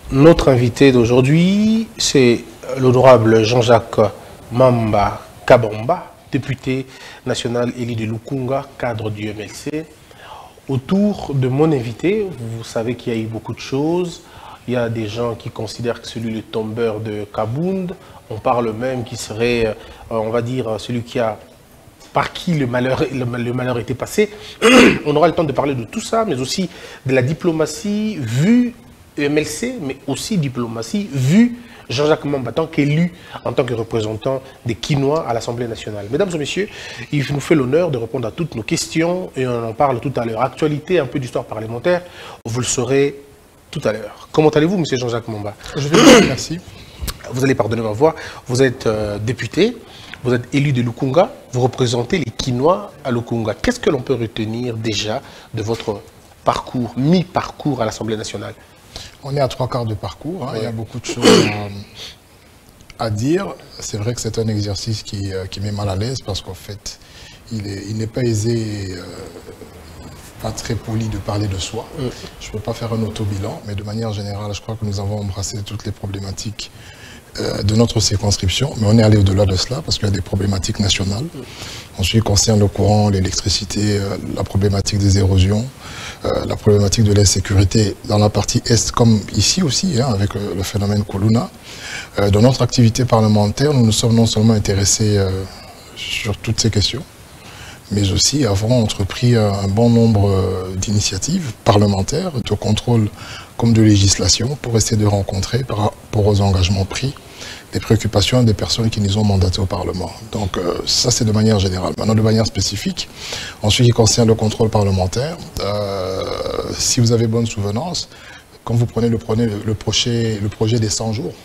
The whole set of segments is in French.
Notre invité d'aujourd'hui, c'est l'honorable Jean-Jacques Mamba Kabamba, député national élu de Lukunga, cadre du MLC. Autour de mon invité, vous savez qu'il y a eu beaucoup de choses. Il y a des gens qui considèrent que celui le tombeur de Kabound. On parle même qu'il serait, on va dire, celui qui a par qui le malheur était passé. On aura le temps de parler de tout ça, mais aussi de la diplomatie vue MLC, mais aussi diplomatie vue Jean-Jacques Mamba, en tant qu'élu, en tant que représentant des Kinois à l'Assemblée nationale. Mesdames et messieurs, il nous fait l'honneur de répondre à toutes nos questions et on en parle tout à l'heure. Actualité, un peu d'histoire parlementaire, vous le saurez tout à l'heure. Comment allez-vous, monsieur Jean-Jacques Mamba? Je vais bien, merci. Vous allez pardonner ma voix. Vous êtes député, vous êtes élu de Lukunga, vous représentez les Kinois à Lukunga. Qu'est-ce que l'on peut retenir déjà de votre parcours, mi-parcours à l'Assemblée nationale? On est à 3/4 de parcours, hein. Ouais. Il y a beaucoup de choses à dire. C'est vrai que c'est un exercice qui met mal à l'aise parce qu'en fait, il n'est pas aisé, pas très poli de parler de soi. Je ne peux pas faire un auto-bilan, mais de manière générale, je crois que nous avons embrassé toutes les problématiques de notre circonscription, mais on est allé au-delà de cela parce qu'il y a des problématiques nationales. Ensuite, concerne le courant, l'électricité, la problématique des érosions, la problématique de l'insécurité dans la partie est comme ici aussi, hein, avec le phénomène Kuluna. Dans notre activité parlementaire, nous nous sommes non seulement intéressés sur toutes ces questions, mais aussi avons entrepris un bon nombre d'initiatives parlementaires, de contrôle comme de législation, pour essayer de rencontrer par rapport aux engagements pris les préoccupations des personnes qui nous ont mandatés au Parlement. Donc ça, c'est de manière générale. Maintenant, de manière spécifique, en ce qui concerne le contrôle parlementaire, si vous avez bonne souvenance, quand vous prenez le projet des 100 jours,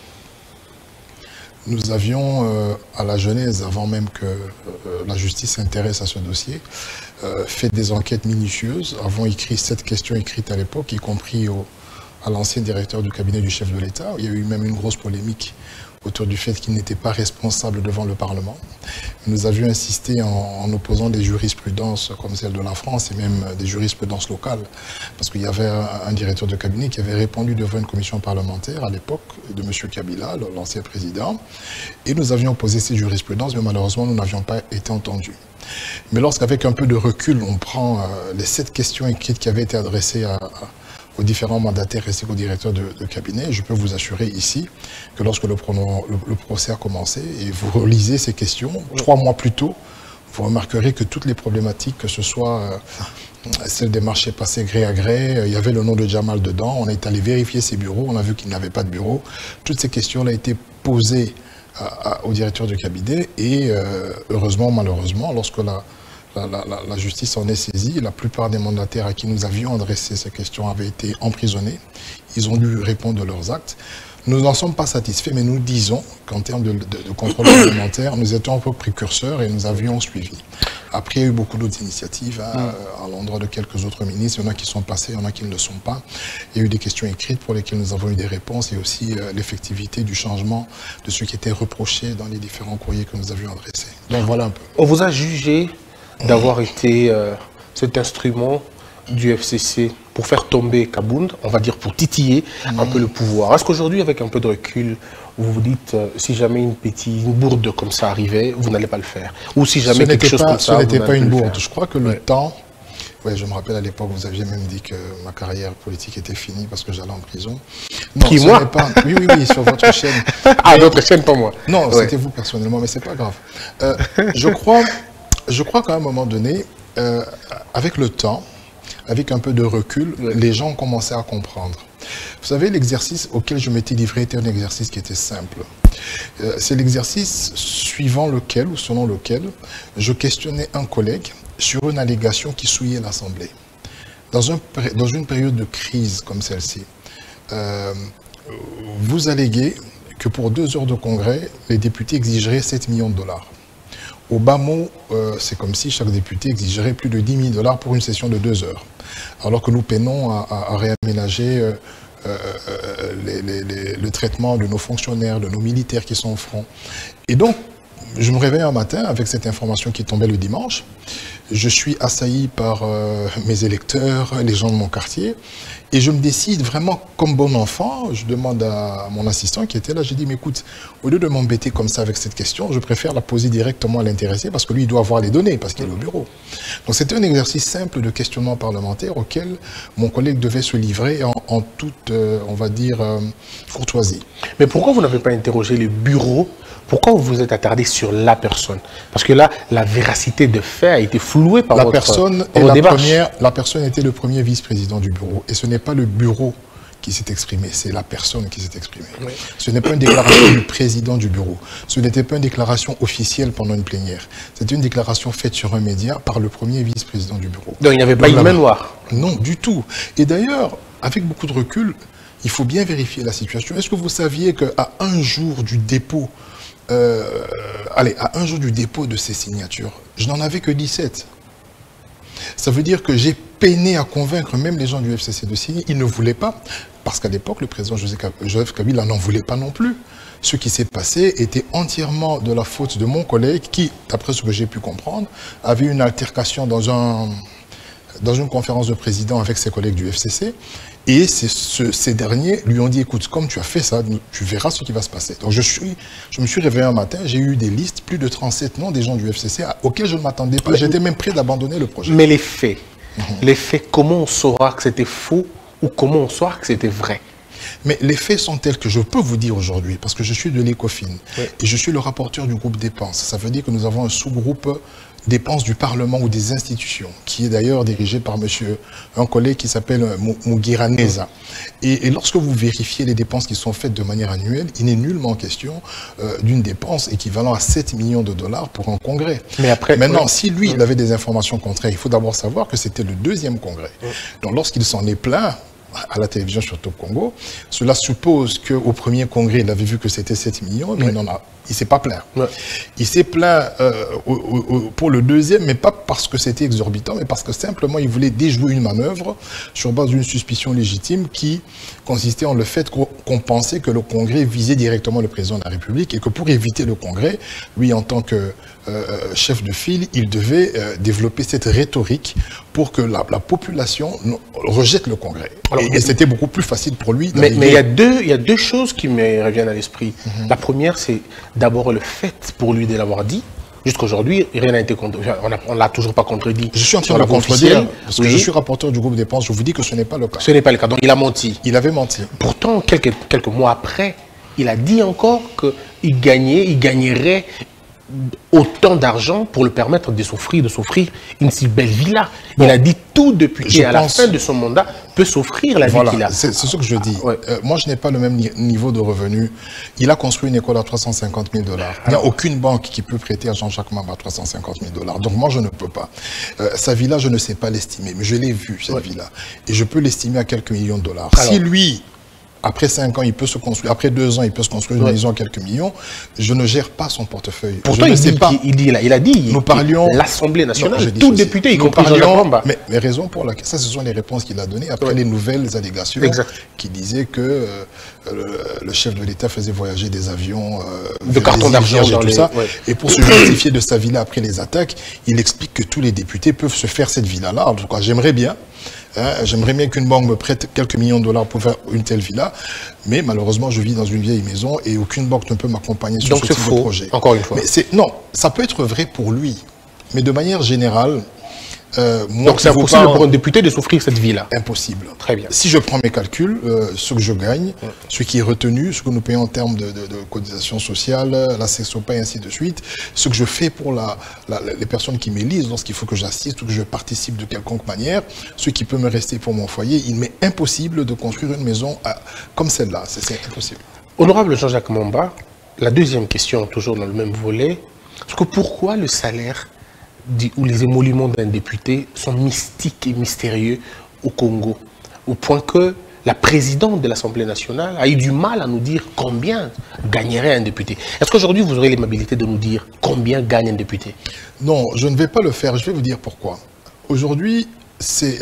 nous avions, à la genèse, avant même que la justice s'intéresse à ce dossier, fait des enquêtes minutieuses, avons écrit 7 questions écrites à l'époque, y compris à l'ancien directeur du cabinet du chef de l'État. Il y a eu même une grosse polémique autour du fait qu'il n'était pas responsable devant le Parlement. Nous avions insisté en opposant des jurisprudences comme celle de la France et même des jurisprudences locales, parce qu'il y avait un directeur de cabinet qui avait répondu devant une commission parlementaire à l'époque de M. Kabila, l'ancien président, et nous avions opposé ces jurisprudences, mais malheureusement nous n'avions pas été entendus. Mais lorsqu'avec un peu de recul, on prend les 7 questions écrites qui avaient été adressées aux différents mandataires ainsi qu'au directeur de cabinet, je peux vous assurer ici que lorsque le procès a commencé et vous relisez ces questions, 3 mois plus tôt, vous remarquerez que toutes les problématiques, que ce soit celle des marchés passés gré à gré, il y avait le nom de Jamal dedans, on est allé vérifier ses bureaux, on a vu qu'il n'avait pas de bureau. Toutes ces questions ont été posées au directeur de cabinet et heureusement, malheureusement, lorsque la justice en est saisie, la plupart des mandataires à qui nous avions adressé ces questions avaient été emprisonnés. Ils ont dû répondre de leurs actes. Nous n'en sommes pas satisfaits, mais nous disons qu'en termes de contrôle parlementaire, nous étions un peu précurseurs et nous avions suivi. Après, il y a eu beaucoup d'autres initiatives à l'endroit de quelques autres ministres. Il y en a qui sont passés, il y en a qui ne le sont pas. Il y a eu des questions écrites pour lesquelles nous avons eu des réponses et aussi l'effectivité du changement de ce qui était reproché dans les différents courriers que nous avions adressés. Donc voilà un peu. On vous a jugé d'avoir été cet instrument du FCC pour faire tomber Kabound, on va dire pour titiller un peu le pouvoir. Est-ce qu'aujourd'hui, avec un peu de recul, vous vous dites, si jamais une bourde comme ça arrivait, vous n'allez pas le faire? Ou si jamais quelque chose comme ça, ce n'était pas une bourde. Je crois que le temps... Ouais, je me rappelle à l'époque, vous aviez même dit que ma carrière politique était finie parce que j'allais en prison. Non, qui, moi pas... Oui, sur votre chaîne. Ah, votre chaîne, pas moi. Non, c'était vous personnellement, mais c'est pas grave. Je crois qu'à un moment donné, avec le temps, avec un peu de recul, les gens ont commencé à comprendre. Vous savez, l'exercice auquel je m'étais livré était un exercice qui était simple. C'est l'exercice suivant lequel, ou selon lequel, je questionnais un collègue sur une allégation qui souillait l'Assemblée. Dans une période de crise comme celle-ci, vous alléguez que pour 2 heures de congrès, les députés exigeraient 7 millions de dollars. Au bas mot, c'est comme si chaque député exigerait plus de 10 000 dollars pour une session de 2 heures. Alors que nous peinons à réaménager le traitement de nos fonctionnaires, de nos militaires qui sont au front. Et donc, je me réveille un matin avec cette information qui tombait le dimanche. Je suis assailli par mes électeurs, les gens de mon quartier. Et je me décide vraiment comme bon enfant, je demande à mon assistant qui était là, j'ai dit, mais écoute, au lieu de m'embêter comme ça avec cette question, je préfère la poser directement à l'intéressé parce que lui, il doit avoir les données parce qu'il est au bureau. Donc c'était un exercice simple de questionnement parlementaire auquel mon collègue devait se livrer en toute, on va dire, courtoisie. Mais pourquoi vous n'avez pas interrogé le bureau? Pourquoi vous vous êtes attardé sur la personne? Parce que là, la véracité de fait a été flouée par votre démarche. La personne était le premier vice-président du bureau. Et ce n'est pas le bureau qui s'est exprimé, c'est la personne qui s'est exprimée. Oui. Ce n'est pas une déclaration du président du bureau. Ce n'était pas une déclaration officielle pendant une plénière. C'était une déclaration faite sur un média par le premier vice-président du bureau. Donc il n'y avait pas une main noire? Non, du tout. Et d'ailleurs, avec beaucoup de recul, il faut bien vérifier la situation. Est-ce que vous saviez qu'à un jour du dépôt à un jour du dépôt de ces signatures, je n'en avais que 17. Ça veut dire que j'ai peiné à convaincre même les gens du FCC de signer. Ils ne voulaient pas, parce qu'à l'époque, le président Joseph Kabila n'en voulait pas non plus. Ce qui s'est passé était entièrement de la faute de mon collègue qui, d'après ce que j'ai pu comprendre, avait une altercation dans une conférence de président avec ses collègues du FCC. Et ces derniers lui ont dit, écoute, comme tu as fait ça, tu verras ce qui va se passer. Donc je me suis réveillé un matin, j'ai eu des listes, plus de 37 noms des gens du FCC auxquels je ne m'attendais pas. J'étais même prêt d'abandonner le projet. Mais les faits, comment on saura que c'était faux ou comment on saura que c'était vrai? Mais les faits sont tels que je peux vous dire aujourd'hui, parce que je suis de l'ECOFIN et je suis le rapporteur du groupe dépenses. Ça veut dire que nous avons un sous-groupe dépenses du Parlement ou des institutions, qui est d'ailleurs dirigé par un collègue qui s'appelle Mugira Neza. Et lorsque vous vérifiez les dépenses qui sont faites de manière annuelle, il n'est nullement question d'une dépense équivalent à 7 millions de dollars pour un congrès. Mais après, maintenant, si lui, il avait des informations contraires, il faut d'abord savoir que c'était le deuxième congrès. Donc lorsqu'il s'en est plaint à la télévision sur Top Congo, cela suppose qu'au premier congrès, il avait vu que c'était 7 millions, mais il ne s'est pas plaint. Il s'est plaint pour le deuxième, mais pas parce que c'était exorbitant, mais parce que simplement, il voulait déjouer une manœuvre sur base d'une suspicion légitime qui consistait en le fait qu'on pensait que le congrès visait directement le président de la République et que pour éviter le congrès, lui, en tant que chef de file, il devait développer cette rhétorique pour que la population rejette le congrès. Alors, et c'était beaucoup plus facile pour lui. Mais il y a deux choses qui me reviennent à l'esprit. La première, c'est d'abord le fait pour lui de l'avoir dit. Jusqu'à aujourd'hui, rien n'a été contredit. On ne l'a toujours pas contredit. Je suis en train de le contredire parce que je suis rapporteur du groupe dépenses. Je vous dis que ce n'est pas le cas. Ce n'est pas le cas. Donc il a menti. Il avait menti. Pourtant, quelques mois après, il a dit encore qu'il gagnerait autant d'argent pour le permettre de s'offrir une si belle villa. Bon, il a dit tout député à la fin de son mandat peut s'offrir la vie qu'il a. C'est ce que je dis. Moi, je n'ai pas le même niveau de revenu. Il a construit une école à 350 000 $. Il n'y a aucune banque qui peut prêter à Jean-Jacques Mamba 350 000 $. Donc moi, je ne peux pas. Sa villa, je ne sais pas l'estimer, mais je l'ai vue, cette villa. Et je peux l'estimer à quelques millions de dollars. Alors, si lui... Après 5 ans, il peut se construire. Après 2 ans, il peut se construire une maison à quelques millions. Je ne gère pas son portefeuille. Pourtant, il a dit, nous parlions l'Assemblée nationale, tout député, y compris Jean-Jacques Mamba. Mais raison pour laquelle, ça, ce sont les réponses qu'il a données après les nouvelles allégations qui disaient que le chef de l'État faisait voyager des avions de carton d'argent et tout ça. Et pour se justifier de sa villa après les attaques, il explique que tous les députés peuvent se faire cette villa-là. En tout cas, j'aimerais bien. J'aimerais bien qu'une banque me prête quelques millions de dollars pour faire une telle villa, mais malheureusement, je vis dans une vieille maison et aucune banque ne peut m'accompagner sur ce type de projet. Encore une fois. Mais non, ça peut être vrai pour lui, mais de manière générale... donc c'est impossible pour un député de s'offrir cette vie-là? Impossible. Très bien. Si je prends mes calculs, ce que je gagne, ce qui est retenu, ce que nous payons en termes de cotisation sociale, la CESOPA et ainsi de suite, ce que je fais pour les personnes qui m'élisent lorsqu'il faut que j'assiste ou que je participe de quelconque manière, ce qui peut me rester pour mon foyer, il m'est impossible de construire une maison comme celle-là. C'est impossible. Honorable Jean-Jacques Mamba, la deuxième question, toujours dans le même volet, c'est que pourquoi le salaire ou les émoluments d'un député sont mystiques et mystérieux au Congo, au point que la présidente de l'Assemblée nationale a eu du mal à nous dire combien gagnerait un député. Est-ce qu'aujourd'hui vous aurez l'aimabilité de nous dire combien gagne un député? Non, je ne vais pas le faire, je vais vous dire pourquoi. Aujourd'hui, c'est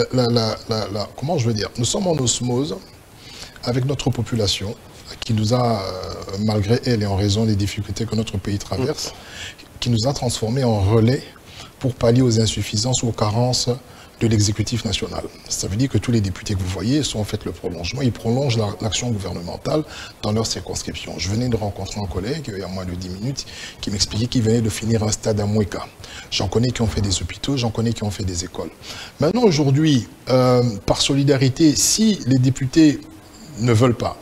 comment je veux dire, nous sommes en osmose avec notre population qui nous a, malgré elle et en raison des difficultés que notre pays traverse, qui nous a transformés en relais pour pallier aux insuffisances ou aux carences de l'exécutif national. Ça veut dire que tous les députés que vous voyez sont en fait le prolongement, ils prolongent l'action gouvernementale dans leur circonscription. Je venais de rencontrer un collègue, il y a moins de 10 minutes, qui m'expliquait qu'il venait de finir un stade à Moueka. J'en connais qui ont fait des hôpitaux, j'en connais qui ont fait des écoles. Maintenant, aujourd'hui, par solidarité, si les députés ne veulent pas,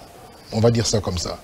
on va dire ça comme ça,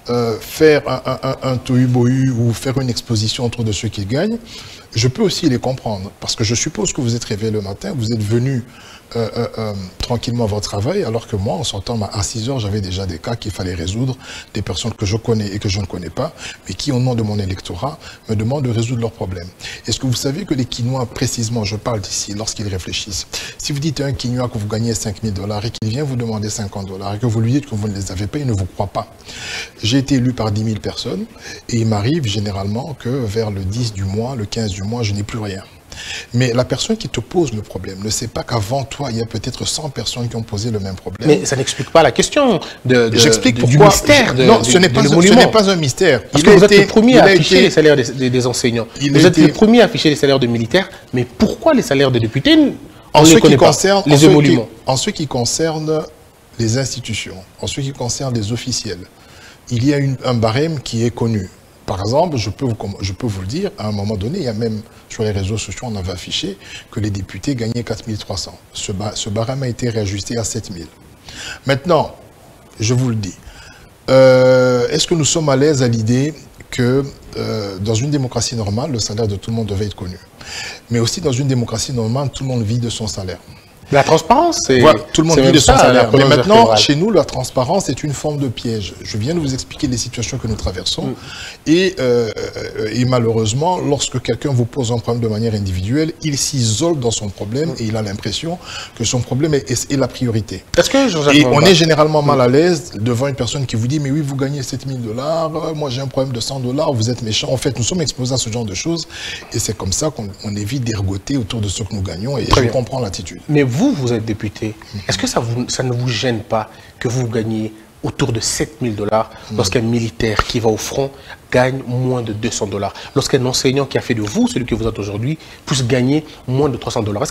faire un tohu-bohu ou faire une exposition autour de ceux qui gagnent, je peux aussi les comprendre. Parce que je suppose que vous êtes réveillé le matin, vous êtes venu tranquillement à votre travail, alors que moi, en sortant à 6 heures, j'avais déjà des cas qu'il fallait résoudre, des personnes que je connais et que je ne connais pas, mais qui, au nom de mon électorat, me demandent de résoudre leurs problèmes. Est-ce que vous savez que les Quinois, précisément, je parle d'ici, lorsqu'ils réfléchissent, si vous dites à un Quinois que vous gagnez 5 000 $ et qu'il vient vous demander 50 $ et que vous lui dites que vous ne les avez pas, il ne vous croit pas. J'ai été élu par 10 000 personnes et il m'arrive généralement que vers le 10 du mois, le 15 du mois, je n'ai plus rien. Mais la personne qui te pose le problème ne sait pas qu'avant toi, il y a peut-être 100 personnes qui ont posé le même problème. Mais ça n'explique pas la question J'explique du pourquoi. mystère Non, ce n'est pas un mystère. Parce que vous êtes le premier à afficher les salaires des enseignants. Vous êtes le premier à afficher les salaires de militaires. Mais pourquoi les salaires des députés, on ne les connaît pas, les émoluments? En ce qui concerne les institutions, en ce qui concerne les officiels, il y a un barème qui est connu. Par exemple, je peux vous le dire, à un moment donné, il y a même sur les réseaux sociaux, on avait affiché que les députés gagnaient 4 300. Ce barème a été réajusté à 7 000. Maintenant, je vous le dis, est-ce que nous sommes à l'aise à l'idée que dans une démocratie normale, le salaire de tout le monde devait être connu? Mais aussi dans une démocratie normale, tout le monde vit de son salaire. La transparence, c'est... Voilà, tout le monde vit de son salaire. Mais maintenant, chez nous, la transparence est une forme de piège. Je viens de vous expliquer les situations que nous traversons. Et malheureusement, lorsque quelqu'un vous pose un problème de manière individuelle, il s'isole dans son problème et il a l'impression que son problème est la priorité. Et on est généralement mal à l'aise devant une personne qui vous dit « Mais oui, vous gagnez 7 000 $, moi j'ai un problème de 100 $, vous êtes méchant. » En fait, nous sommes exposés à ce genre de choses et c'est comme ça qu'on évite d'ergoter autour de ce que nous gagnons et je comprends l'attitude. Mais vous êtes député. Est-ce que ça ne vous gêne pas que vous gagnez autour de 7 000 $ lorsqu'un militaire qui va au front gagne moins de 200 $? Lorsqu'un enseignant qui a fait de vous, celui que vous êtes aujourd'hui, puisse gagner moins de 300 $?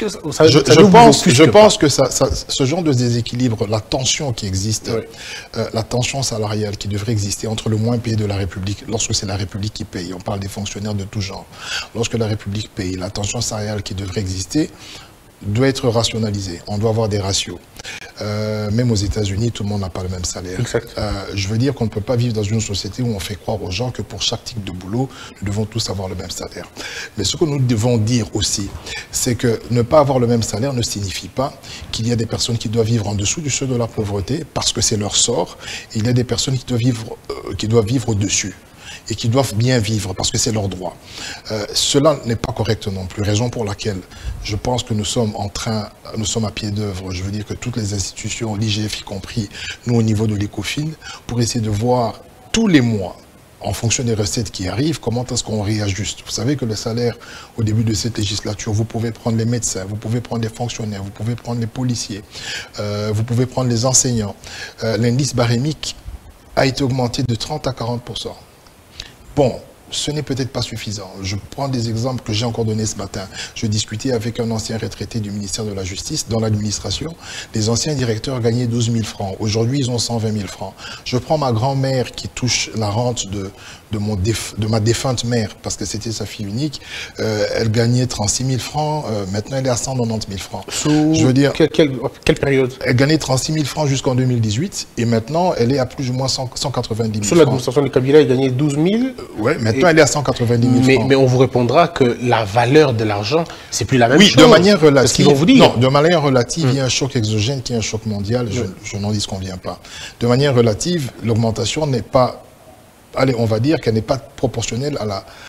Je pense que ce genre de déséquilibre, la tension qui existe, la tension salariale qui devrait exister entre le moins payé de la République, lorsque c'est la République qui paye, on parle des fonctionnaires de tout genre, lorsque la République paye, la tension salariale qui devrait exister, doit être rationalisé. On doit avoir des ratios. Même aux États-Unis, tout le monde n'a pas le même salaire. Je veux dire qu'on ne peut pas vivre dans une société où on fait croire aux gens que pour chaque type de boulot, nous devons tous avoir le même salaire. Mais ce que nous devons dire aussi, c'est que ne pas avoir le même salaire ne signifie pas qu'il y a des personnes qui doivent vivre en dessous du seuil de la pauvreté parce que c'est leur sort. Et il y a des personnes qui doivent vivre au-dessus et qui doivent bien vivre parce que c'est leur droit. Cela n'est pas correct non plus, raison pour laquelle je pense que nous sommes à pied d'œuvre, je veux dire que toutes les institutions, l'IGF y compris, nous au niveau de l'ECOFIN, pour essayer de voir tous les mois, en fonction des recettes qui arrivent, comment est-ce qu'on réajuste. Vous savez que le salaire, au début de cette législature, vous pouvez prendre les médecins, vous pouvez prendre les fonctionnaires, vous pouvez prendre les policiers, vous pouvez prendre les enseignants. L'indice barémique a été augmenté de 30 à 40%. Bon, ce n'est peut-être pas suffisant. Je prends des exemples que j'ai encore donnés ce matin. Je discutais avec un ancien retraité du ministère de la Justice, dans l'administration. Les anciens directeurs gagnaient 12 000 francs. Aujourd'hui, ils ont 120 000 francs. Je prends ma grand-mère qui touche la rente de ma défunte mère, parce que c'était sa fille unique. Elle gagnait 36 000 francs. Maintenant, elle est à 190 000 francs. Je veux dire, quelle période? Elle gagnait 36 000 francs jusqu'en 2018. Et maintenant, elle est à plus ou moins 190 000 francs. Sous l'administration de Kabila, elle gagnait 12 000. Oui, maintenant, elle est à 190 000 francs. Mais on vous répondra que la valeur de l'argent, c'est plus la même chose. Oui, de manière relative. C'est ce qu'ils vont vous dire. Non, de manière relative, il y a un choc exogène qui est un choc mondial. Je n'en disconviens pas. De manière relative, l'augmentation n'est pas... Allez, on va dire qu'elle n'est pas proportionnelle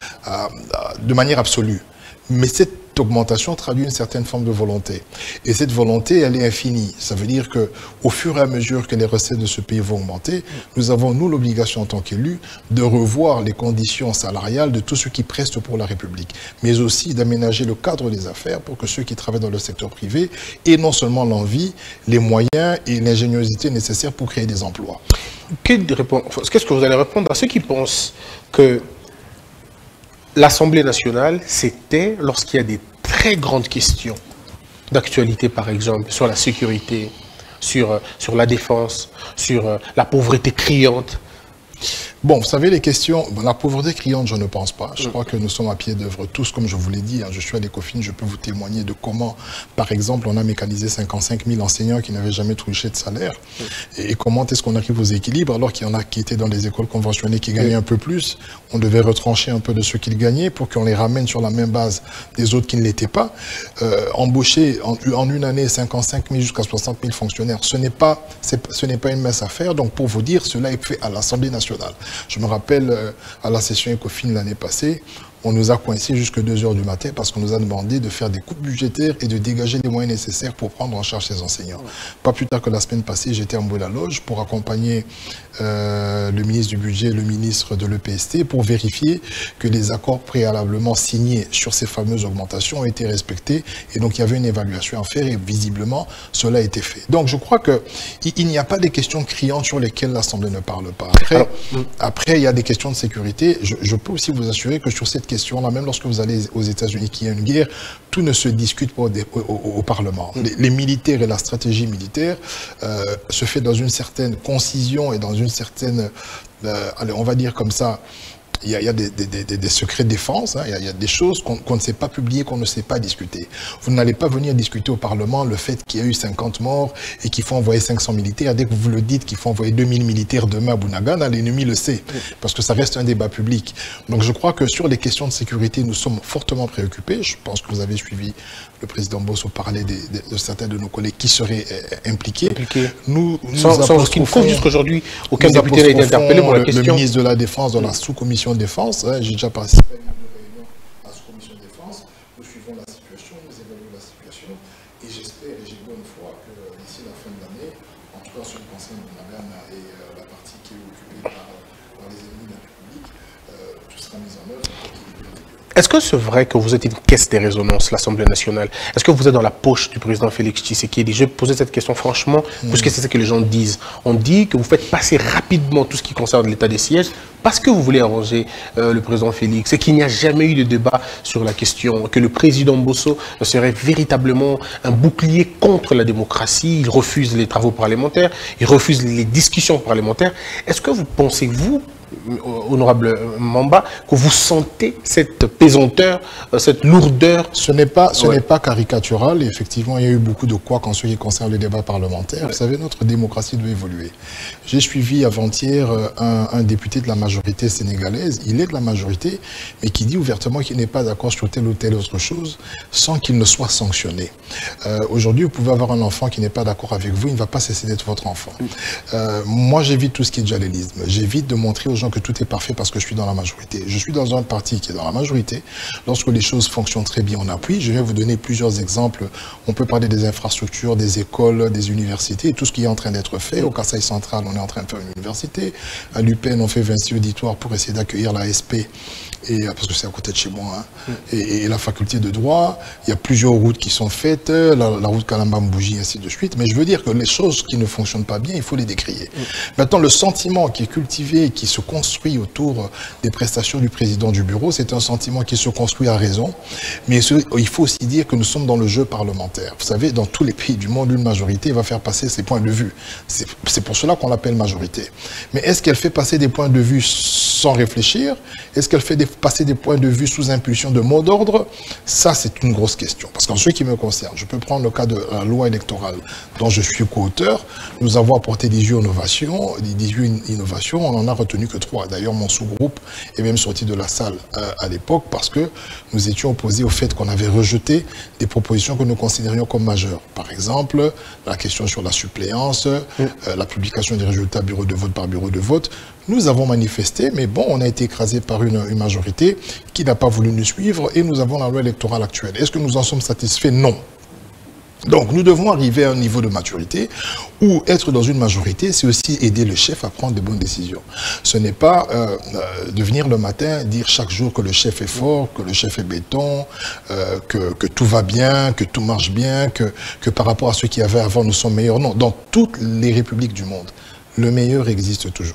de manière absolue. Mais cette augmentation traduit une certaine forme de volonté. Et cette volonté, elle est infinie. Ça veut dire qu'au fur et à mesure que les recettes de ce pays vont augmenter, nous avons, nous, l'obligation en tant qu'élus de revoir les conditions salariales de tous ceux qui prestent pour la République, mais aussi d'aménager le cadre des affaires pour que ceux qui travaillent dans le secteur privé aient non seulement l'envie, les moyens et l'ingéniosité nécessaires pour créer des emplois. Qu'est-ce que vous allez répondre à ceux qui pensent que l'Assemblée nationale, c'était lorsqu'il y a des très grandes questions d'actualité, par exemple, sur la sécurité, sur la défense, sur la pauvreté criante? Bon, vous savez, les questions, la pauvreté criante, je ne pense pas. Je crois que nous sommes à pied d'œuvre tous, comme je vous l'ai dit. Hein, je suis à l'Ecofin, je peux vous témoigner de comment, par exemple, on a mécanisé 55 000 enseignants qui n'avaient jamais touché de salaire. Et comment est-ce qu'on arrive aux équilibres, alors qu'il y en a qui étaient dans les écoles conventionnées qui gagnaient un peu plus. On devait retrancher un peu de ceux qu'ils gagnaient pour qu'on les ramène sur la même base des autres qui ne l'étaient pas. Embaucher en une année 55 000 jusqu'à 60 000 fonctionnaires, ce n'est pas une mince affaire. Donc, pour vous dire, cela est fait à l'Assemblée nationale. Je me rappelle, à la session Ecofin l'année passée, on nous a coincé jusqu'à 2 h du matin parce qu'on nous a demandé de faire des coupes budgétaires et de dégager les moyens nécessaires pour prendre en charge ces enseignants. Pas plus tard que la semaine passée, j'étais en Bois-la-Loge pour accompagner le ministre du Budget et le ministre de l'EPST pour vérifier que les accords préalablement signés sur ces fameuses augmentations ont été respectés. Et donc, il y avait une évaluation à faire et visiblement, cela a été fait. Donc, je crois qu'il n'y a pas des questions criantes sur lesquelles l'Assemblée ne parle pas. Après, il y a des questions de sécurité. Je peux aussi vous assurer que sur cette question-là, même lorsque vous allez aux États-Unis, qu'il y a une guerre, tout ne se discute pas au Parlement. Les militaires et la stratégie militaire se fait dans une certaine concision et dans une certaine, allez, on va dire comme ça, il y a des secrets de défense, hein, il y a des choses qu'on ne sait pas publier, qu'on ne sait pas discuter. Vous n'allez pas venir discuter au Parlement le fait qu'il y a eu 50 morts et qu'il faut envoyer 500 militaires. Dès que vous le dites qu'il faut envoyer 2000 militaires demain à Bunagana, l'ennemi le sait, parce que ça reste un débat public. Donc je crois que sur les questions de sécurité, nous sommes fortement préoccupés. Je pense que vous avez suivi le président Bosso parler de certains de nos collègues qui seraient impliqués. Sans aucune cause, jusqu'aujourd'hui, aucun député n'a été interpellé pour la question. Le ministre de la Défense dans la sous-commission défense, hein, j'ai déjà participé à une réunion à la sous-commission défense. Nous suivons la situation, nous évaluons la situation et j'espère et j'ai bonne foi que d'ici la fin de l'année, en tout cas sur le conseil de Bunagana et la partie qui est occupée par les ennemis de la République, tout sera mis en œuvre pour qu'il y ait lieu. Est-ce que c'est vrai que vous êtes une caisse des résonances, l'Assemblée nationale? Est-ce que vous êtes dans la poche du président Félix Tshisekedi? Je vais poser cette question franchement, parce que c'est ce que les gens disent. On dit que vous faites passer rapidement tout ce qui concerne l'état des sièges parce que vous voulez arranger le président Félix et qu'il n'y a jamais eu de débat sur la question, que le président Bosso serait véritablement un bouclier contre la démocratie. Il refuse les travaux parlementaires, il refuse les discussions parlementaires. Est-ce que vous pensez, vous, honorable Mamba, que vous sentez cette pesanteur, cette lourdeur? Ce n'est pas caricatural. Et effectivement, il y a eu beaucoup de couacs en ce qui concerne le débat parlementaire. Vous savez, notre démocratie doit évoluer. J'ai suivi avant-hier un député de la majorité sénégalaise. Il est de la majorité, mais qui dit ouvertement qu'il n'est pas d'accord sur telle ou telle autre chose sans qu'il ne soit sanctionné. Aujourd'hui, vous pouvez avoir un enfant qui n'est pas d'accord avec vous, il ne va pas cesser d'être votre enfant. Moi, j'évite tout ce qui est djihadisme. J'évite de montrer aux gens que tout est parfait parce que je suis dans la majorité. Je suis dans un parti qui est dans la majorité. Lorsque les choses fonctionnent très bien, on appuie. Je vais vous donner plusieurs exemples. On peut parler des infrastructures, des écoles, des universités, tout ce qui est en train d'être fait. Au Kasaï central, on est en train de faire une université. À l'UPN, on fait 26 auditoires pour essayer d'accueillir la SP, parce que c'est à côté de chez moi, hein, et la faculté de droit. Il y a plusieurs routes qui sont faites, la route Kalamba-Mbouji, ainsi de suite. Mais je veux dire que les choses qui ne fonctionnent pas bien, il faut les décrier. Maintenant, le sentiment qui est cultivé, qui se construit autour des prestations du président du bureau, c'est un sentiment qui se construit à raison. Mais il faut aussi dire que nous sommes dans le jeu parlementaire. Vous savez, dans tous les pays du monde, une majorité va faire passer ses points de vue. C'est pour cela qu'on l'appelle majorité. Mais est-ce qu'elle fait passer des points de vue sans réfléchir? Est-ce qu'elle fait passer des points de vue sous impulsion de mot d'ordre? Ça, c'est une grosse question. Parce qu'en ce qui me concerne, je peux prendre le cas de la loi électorale dont je suis co-auteur. Nous avons apporté 18 innovations, on n'en a retenu que 3. D'ailleurs, mon sous-groupe est même sorti de la salle à l'époque parce que nous étions opposés au fait qu'on avait rejeté des propositions que nous considérions comme majeures. Par exemple, la question sur la suppléance, la publication des résultats bureau de vote par bureau de vote. Nous avons manifesté, mais bon, on a été écrasé par une majorité qui n'a pas voulu nous suivre et nous avons la loi électorale actuelle. Est-ce que nous en sommes satisfaits? Non. Donc, nous devons arriver à un niveau de maturité où être dans une majorité, c'est aussi aider le chef à prendre de bonnes décisions. Ce n'est pas de venir le matin dire chaque jour que le chef est fort, que le chef est béton, que tout va bien, que tout marche bien, que par rapport à ceux qui avaient avant, nous sommes meilleurs. Non, dans toutes les républiques du monde, le meilleur existe toujours.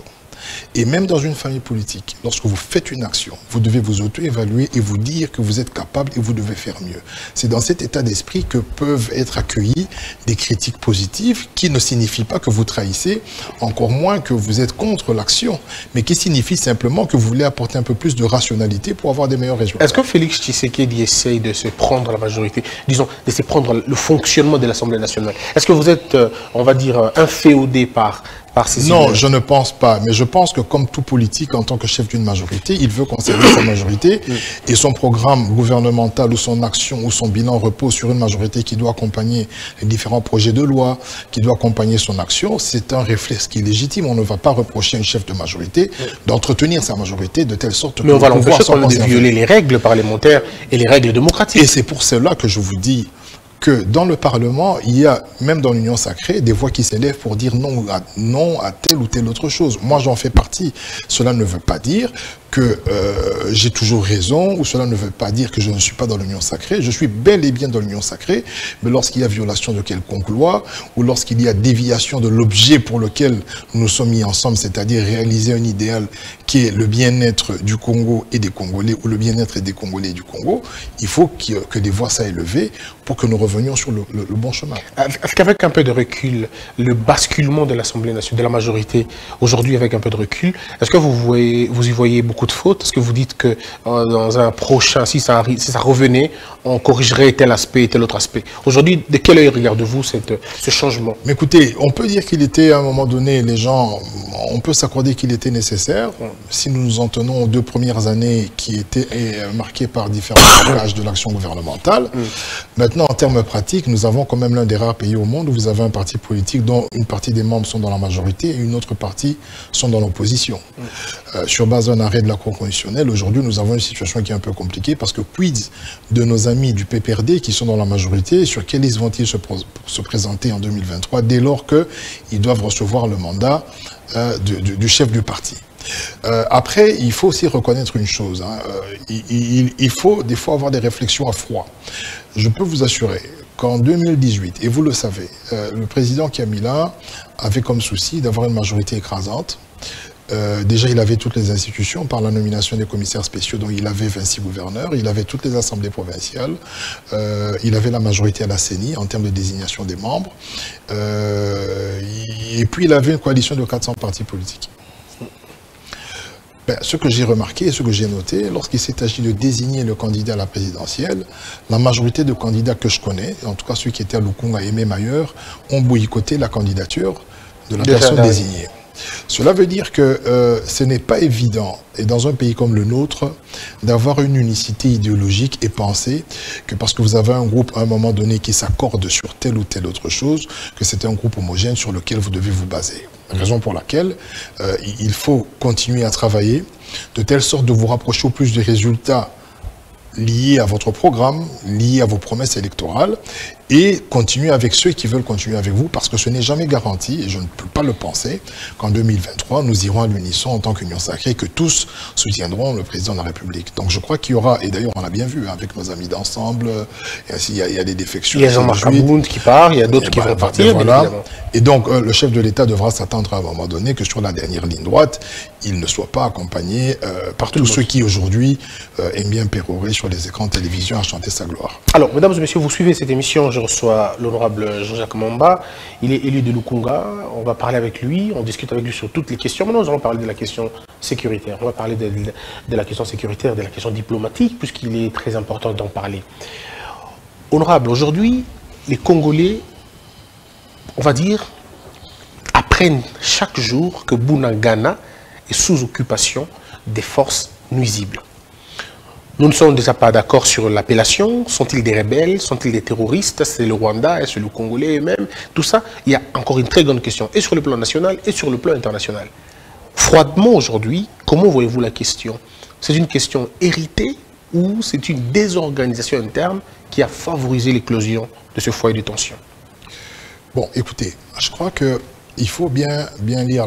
Et même dans une famille politique, lorsque vous faites une action, vous devez vous auto-évaluer et vous dire que vous êtes capable et vous devez faire mieux. C'est dans cet état d'esprit que peuvent être accueillies des critiques positives qui ne signifient pas que vous trahissez, encore moins que vous êtes contre l'action, mais qui signifient simplement que vous voulez apporter un peu plus de rationalité pour avoir des meilleurs résultats. Est-ce que Félix Tshisekedi essaye de se prendre la majorité, disons, de se prendre le fonctionnement de l'Assemblée nationale? Est-ce que vous êtes, on va dire, inféodé par ces Non, idées? je ne pense pas. Mais je pense que comme tout politique, en tant que chef d'une majorité, il veut conserver sa majorité et son programme gouvernemental ou son action ou son bilan repose sur une majorité qui doit accompagner les différents projets de loi, qui doit accompagner son action. C'est un réflexe qui est légitime. On ne va pas reprocher à un chef de majorité d'entretenir sa majorité de telle sorte que... Mais on va l'empêcher quand même de violer les règles parlementaires et les règles démocratiques. Et c'est pour cela que je vous dis que dans le Parlement, il y a, même dans l'Union sacrée, des voix qui s'élèvent pour dire non à telle ou telle autre chose. Moi, j'en fais partie. Cela ne veut pas dire que j'ai toujours raison, ou cela ne veut pas dire que je ne suis pas dans l'union sacrée. Je suis bel et bien dans l'union sacrée, mais lorsqu'il y a violation de quelconque loi, ou lorsqu'il y a déviation de l'objet pour lequel nous sommes mis ensemble, c'est-à-dire réaliser un idéal qui est le bien-être du Congo et des Congolais, ou le bien-être des Congolais et du Congo, il faut que des voix soient élevées pour que nous revenions sur le bon chemin. Est-ce qu'avec un peu de recul, le basculement de l'Assemblée nationale, de la majorité, aujourd'hui avec un peu de recul, est-ce que vous y voyez beaucoup de fautes? Est-ce que vous dites que dans un prochain, si ça revenait, on corrigerait tel aspect et tel autre aspect? Aujourd'hui, de quel œil regardez-vous ce changement? Mais écoutez, on peut dire qu'il était à un moment donné, les gens, on peut s'accorder qu'il était nécessaire. Si nous nous en tenons aux 2 premières années qui étaient marquées par différents blocages de l'action gouvernementale, maintenant en termes pratiques, nous avons quand même l'un des rares pays au monde où vous avez un parti politique dont une partie des membres sont dans la majorité et une autre partie sont dans l'opposition. Sur base d'un arrêt de la Cour constitutionnelle, aujourd'hui nous avons une situation qui est un peu compliquée parce que quid de nos amis du PPRD qui sont dans la majorité, sur quelle liste vont-ils se présenter en 2023 dès lors qu'ils doivent recevoir le mandat du chef du parti? Après, il faut aussi reconnaître une chose. Il faut des fois avoir des réflexions à froid. Je peux vous assurer qu'en 2018, et vous le savez, le président Kabila avait comme souci d'avoir une majorité écrasante. Déjà, il avait toutes les institutions par la nomination des commissaires spéciaux, dont il avait 26 gouverneurs, il avait toutes les assemblées provinciales, il avait la majorité à la CENI en termes de désignation des membres, et puis il avait une coalition de 400 partis politiques. Ce que j'ai remarqué et ce que j'ai noté, lorsqu'il s'est agi de désigner le candidat à la présidentielle, la majorité de candidats que je connais, en tout cas ceux qui étaient à Lukunga et même ailleurs, ont boycotté la candidature de la personne désignée. Cela veut dire que ce n'est pas évident, et dans un pays comme le nôtre, d'avoir une unicité idéologique et penser que parce que vous avez un groupe à un moment donné qui s'accorde sur telle ou telle autre chose, que c'est un groupe homogène sur lequel vous devez vous baser. Raison pour laquelle il faut continuer à travailler de telle sorte de vous rapprocher au plus des résultats liés à votre programme, liés à vos promesses électorales, et continuer avec ceux qui veulent continuer avec vous, parce que ce n'est jamais garanti, et je ne peux pas le penser, qu'en 2023, nous irons à l'unisson en tant qu'union sacrée, que tous soutiendront le président de la République. Donc je crois qu'il y aura, et d'ailleurs on l'a bien vu, avec nos amis d'ensemble, il y a des défections. Il y a Jean-Marc Abound qui part, il y a d'autres qui vont partir. Voilà. Et donc le chef de l'État devra s'attendre à un moment donné que sur la dernière ligne droite, il ne soit pas accompagné par tous ceux qui aujourd'hui aiment bien pérorer sur les écrans de télévision à chanter sa gloire. Alors, mesdames et messieurs, vous suivez cette émission, je reçois l'honorable Jean-Jacques Mamba, il est élu de Lukunga, on va parler avec lui, on discute avec lui sur toutes les questions. Maintenant, nous allons parler de la question sécuritaire, on va parler de la question sécuritaire, de la question diplomatique, puisqu'il est très important d'en parler. Honorable, aujourd'hui, les Congolais, on va dire, apprennent chaque jour que Bunagana est sous occupation des forces nuisibles. Nous ne sommes déjà pas d'accord sur l'appellation. Sont-ils des rebelles? Sont-ils des terroristes? C'est le Rwanda? Est-ce le Congolais eux-mêmes? Tout ça, il y a encore une très grande question, et sur le plan national, et sur le plan international. Froidement aujourd'hui, comment voyez-vous la question? C'est une question héritée ou c'est une désorganisation interne qui a favorisé l'éclosion de ce foyer de tension? Bon, écoutez, je crois qu'il faut bien lire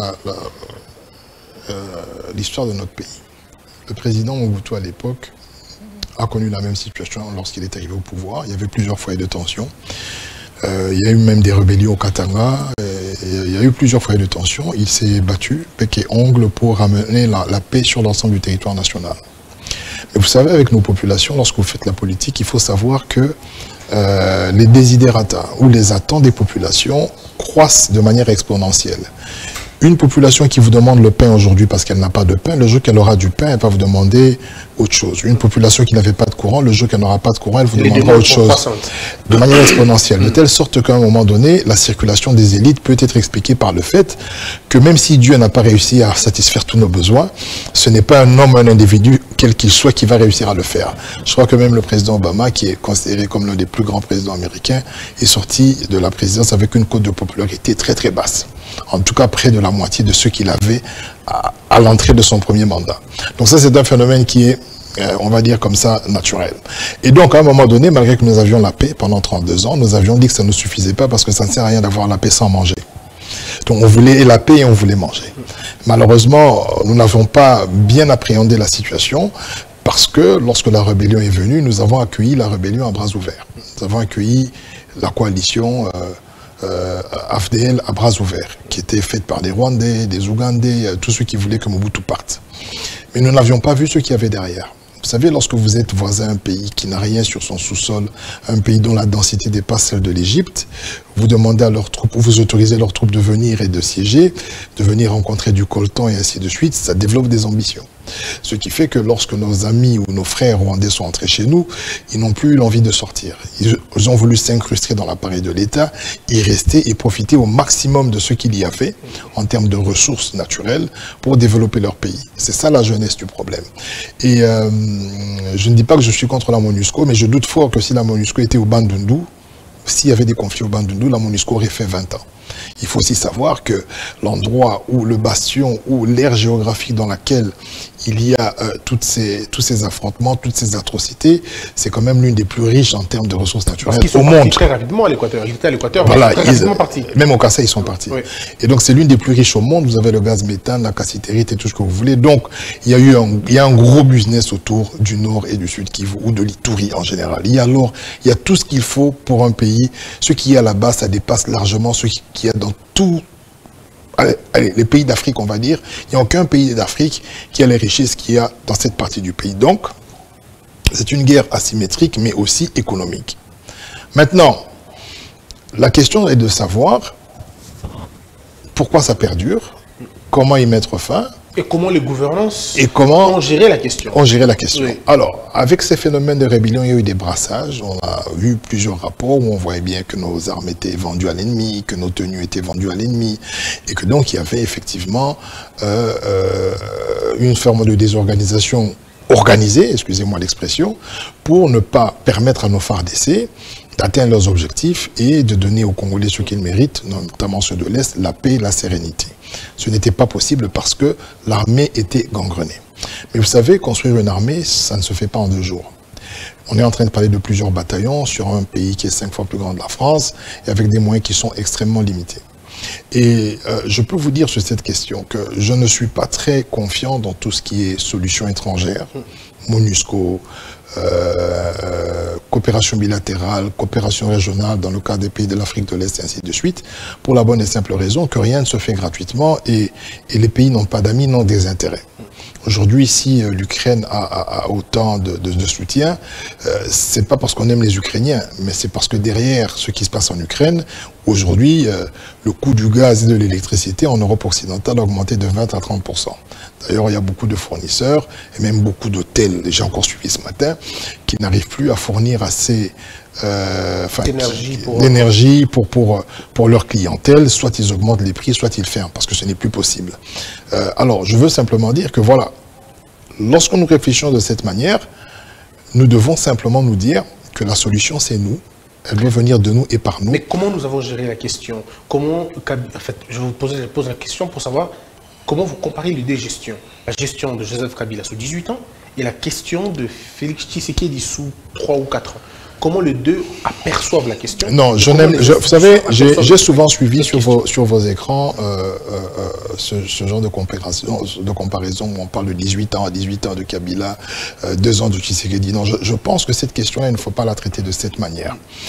l'histoire de notre pays. Le président Mobutu, à l'époque, a connu la même situation lorsqu'il est arrivé au pouvoir. Il y avait plusieurs foyers de tension. Il y a eu même des rébellions au Katanga. il y a eu plusieurs foyers de tension. Il s'est battu, bec et ongle, pour ramener la paix sur l'ensemble du territoire national. Mais vous savez, avec nos populations, lorsque vous faites la politique, il faut savoir que les desiderata ou les attentes des populations croissent de manière exponentielle. Une population qui vous demande le pain aujourd'hui parce qu'elle n'a pas de pain, le jour qu'elle aura du pain, elle va vous demander autre chose. Une population qui n'avait pas de courant, le jour qu'elle n'aura pas de courant, elle vous demandera autre chose. De manière exponentielle. De telle sorte qu'à un moment donné, la circulation des élites peut être expliquée par le fait que même si Dieu n'a pas réussi à satisfaire tous nos besoins, ce n'est pas un homme, un individu, quel qu'il soit, qui va réussir à le faire. Je crois que même le président Obama, qui est considéré comme l'un des plus grands présidents américains, est sorti de la présidence avec une cote de popularité très très basse. En tout cas, près de la moitié de ceux qu'il avait à l'entrée de son premier mandat. Donc ça, c'est un phénomène qui est, on va dire comme ça, naturel. Et donc, à un moment donné, malgré que nous avions la paix pendant 32 ans, nous avions dit que ça ne suffisait pas parce que ça ne sert à rien d'avoir la paix sans manger. Donc, on voulait la paix et on voulait manger. Malheureusement, nous n'avons pas bien appréhendé la situation parce que lorsque la rébellion est venue, nous avons accueilli la rébellion à bras ouverts. Nous avons accueilli la coalition AFDL à bras ouverts, qui était faite par des Rwandais, des Ougandais, tous ceux qui voulaient que Mobutu parte. Mais nous n'avions pas vu ce qu'il y avait derrière. Vous savez, lorsque vous êtes voisin d'un pays qui n'a rien sur son sous-sol, un pays dont la densité dépasse celle de l'Égypte, vous demandez à leurs troupes, ou vous autorisez leurs troupes de venir et de siéger, de venir rencontrer du coltan et ainsi de suite, ça développe des ambitions. Ce qui fait que lorsque nos amis ou nos frères rwandais sont entrés chez nous, ils n'ont plus eu l'envie de sortir. Ils ont voulu s'incruster dans l'appareil de l'État, y rester et profiter au maximum de ce qu'il y avait en termes de ressources naturelles pour développer leur pays. C'est ça la jeunesse du problème. Et je ne dis pas que je suis contre la MONUSCO, mais je doute fort que si la MONUSCO était au Bandundu, s'il y avait des conflits au Bandundu, la MONUSCO aurait fait 20 ans. Il faut aussi savoir que l'endroit où le bastion, ou l'aire géographique dans laquelle il y a tous ces affrontements, toutes ces atrocités, c'est quand même l'une des plus riches en termes de ressources naturelles au monde. Très rapidement à l'Équateur. Ils étaient à l'Équateur, voilà, très rapidement partis. Même au Kassai, ils sont partis. Oui. Et donc, c'est l'une des plus riches au monde. Vous avez le gaz méthane, la cassitérite et tout ce que vous voulez. Donc, il y a un gros business autour du Nord et du Sud Kivu, ou de l'Ituri en général. Il y a tout ce qu'il faut pour un pays. Ce qui est à la base, ça dépasse largement ce qu'il y a dans tout. Allez, les pays d'Afrique, on va dire, il n'y a aucun pays d'Afrique qui a les richesses qu'il y a dans cette partie du pays. Donc, c'est une guerre asymétrique, mais aussi économique. Maintenant, la question est de savoir pourquoi ça perdure, comment y mettre fin. Et comment les gouvernances ont géré la question. Oui. Alors, avec ces phénomènes de rébellion, il y a eu des brassages. On a vu plusieurs rapports où on voyait bien que nos armes étaient vendues à l'ennemi, que nos tenues étaient vendues à l'ennemi, et que donc il y avait effectivement une forme de désorganisation organisée, excusez-moi l'expression, pour ne pas permettre à nos FARDC d'atteindre leurs objectifs et de donner aux Congolais ce qu'ils méritent, notamment ceux de l'Est, la paix et la sérénité. Ce n'était pas possible parce que l'armée était gangrenée. Mais vous savez, construire une armée, ça ne se fait pas en 2 jours. On est en train de parler de plusieurs bataillons sur un pays qui est 5 fois plus grand que la France et avec des moyens qui sont extrêmement limités. Et je peux vous dire sur cette question que je ne suis pas très confiant dans tout ce qui est solutions étrangères, MONUSCO, coopération bilatérale, coopération régionale dans le cas des pays de l'Afrique de l'Est et ainsi de suite, pour la bonne et simple raison que rien ne se fait gratuitement et les pays n'ont pas d'amis, n'ont des intérêts. Aujourd'hui, si l'Ukraine a autant de soutien, c'est pas parce qu'on aime les Ukrainiens, mais c'est parce que derrière ce qui se passe en Ukraine, aujourd'hui, le coût du gaz et de l'électricité en Europe occidentale a augmenté de 20 à 30%. D'ailleurs, il y a beaucoup de fournisseurs et même beaucoup d'hôtels, j'ai encore suivi ce matin, qui n'arrivent plus à fournir assez d'énergie pour leur clientèle. Soit ils augmentent les prix, soit ils ferment, parce que ce n'est plus possible. Alors, je veux simplement dire que voilà, lorsque nous réfléchissons de cette manière, nous devons simplement nous dire que la solution, c'est nous. Elle doit venir de nous et par nous. Mais comment nous avons géré la question? Comment, en fait, je pose la question pour savoir comment vous comparez les deux gestions. La gestion de Joseph Kabila sous 18 ans et la question de Félix Tshisekedi sous 3 ou 4 ans. Comment les deux aperçoivent la question? Non, vous savez, j'ai souvent suivi sur vos écrans ce genre de comparaison où on parle de 18 ans de Kabila, 2 ans de Tshisekedi. Non, je pense que cette question-là, il ne faut pas la traiter de cette manière.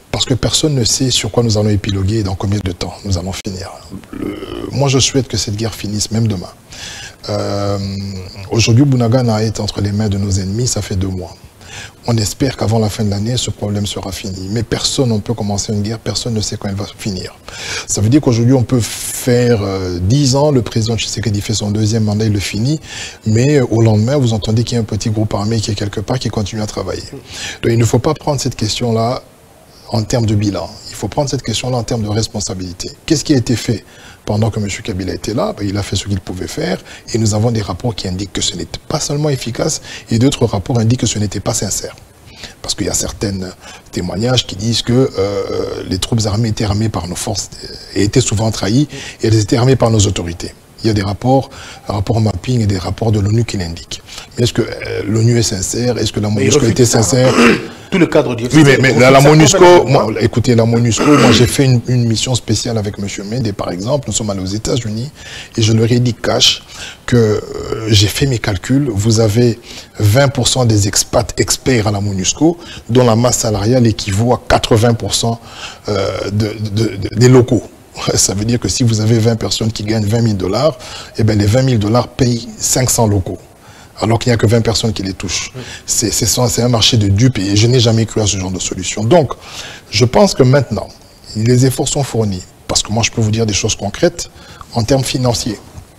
Parce que personne ne sait sur quoi nous allons épiloguer et dans combien de temps nous allons finir. Moi, je souhaite que cette guerre finisse, même demain. Aujourd'hui, Bunagana est entre les mains de nos ennemis, ça fait 2 mois. On espère qu'avant la fin de l'année, ce problème sera fini. Mais personne ne peut commencer une guerre, personne ne sait quand elle va finir. Ça veut dire qu'aujourd'hui, on peut faire 10 ans, le président Tshisekedi fait son 2e mandat, il le finit, mais au lendemain, vous entendez qu'il y a un petit groupe armé qui est quelque part, qui continue à travailler. Donc il ne faut pas prendre cette question-là en termes de bilan. Il faut prendre cette question-là en termes de responsabilité. Qu'est-ce qui a été fait pendant que M. Kabila était là? Il a fait ce qu'il pouvait faire et nous avons des rapports qui indiquent que ce n'était pas seulement efficace et d'autres rapports indiquent que ce n'était pas sincère. Parce qu'il y a certains témoignages qui disent que les troupes armées étaient armées par nos forces et étaient souvent trahies et elles étaient armées par nos autorités. Il y a des rapports mapping et des rapports de l'ONU qui l'indiquent. Mais est-ce que l'ONU est sincère? Est-ce que la MONUSCO était sincère? Tout le cadre du Oui, mais la MONUSCO, écoutez, la MONUSCO, moi j'ai fait une mission spéciale avec M. Mende, par exemple. Nous sommes allés aux États-Unis et je leur ai dit cash que j'ai fait mes calculs. Vous avez 20% des expats experts à la MONUSCO, dont la masse salariale équivaut à 80% des locaux. Ça veut dire que si vous avez 20 personnes qui gagnent $20 000, eh bien les $20 000 payent 500 locaux. Alors qu'il n'y a que 20 personnes qui les touchent. C'est un marché de dupes et je n'ai jamais cru à ce genre de solution. Donc, je pense que maintenant, les efforts sont fournis. Parce que moi, je peux vous dire des choses concrètes en termes financiers.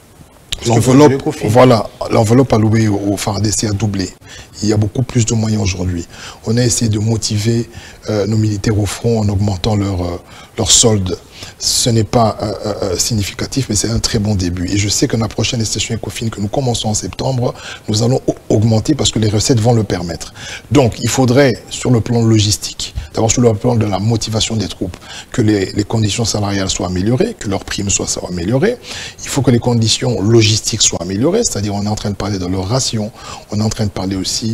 L'enveloppe allouée au FARDC a doublé. Il y a beaucoup plus de moyens aujourd'hui. On a essayé de motiver nos militaires au front en augmentant leur solde. Ce n'est pas significatif, mais c'est un très bon début. Et je sais que la prochaine session ECOFIN que nous commençons en septembre, nous allons augmenter parce que les recettes vont le permettre. Donc, il faudrait, sur le plan logistique, d'abord sur le plan de la motivation des troupes, que les conditions salariales soient améliorées, que leurs primes soient améliorées. Il faut que les conditions logistiques soient améliorées, c'est-à-dire on est en train de parler de leur ration, on est en train de parler aussi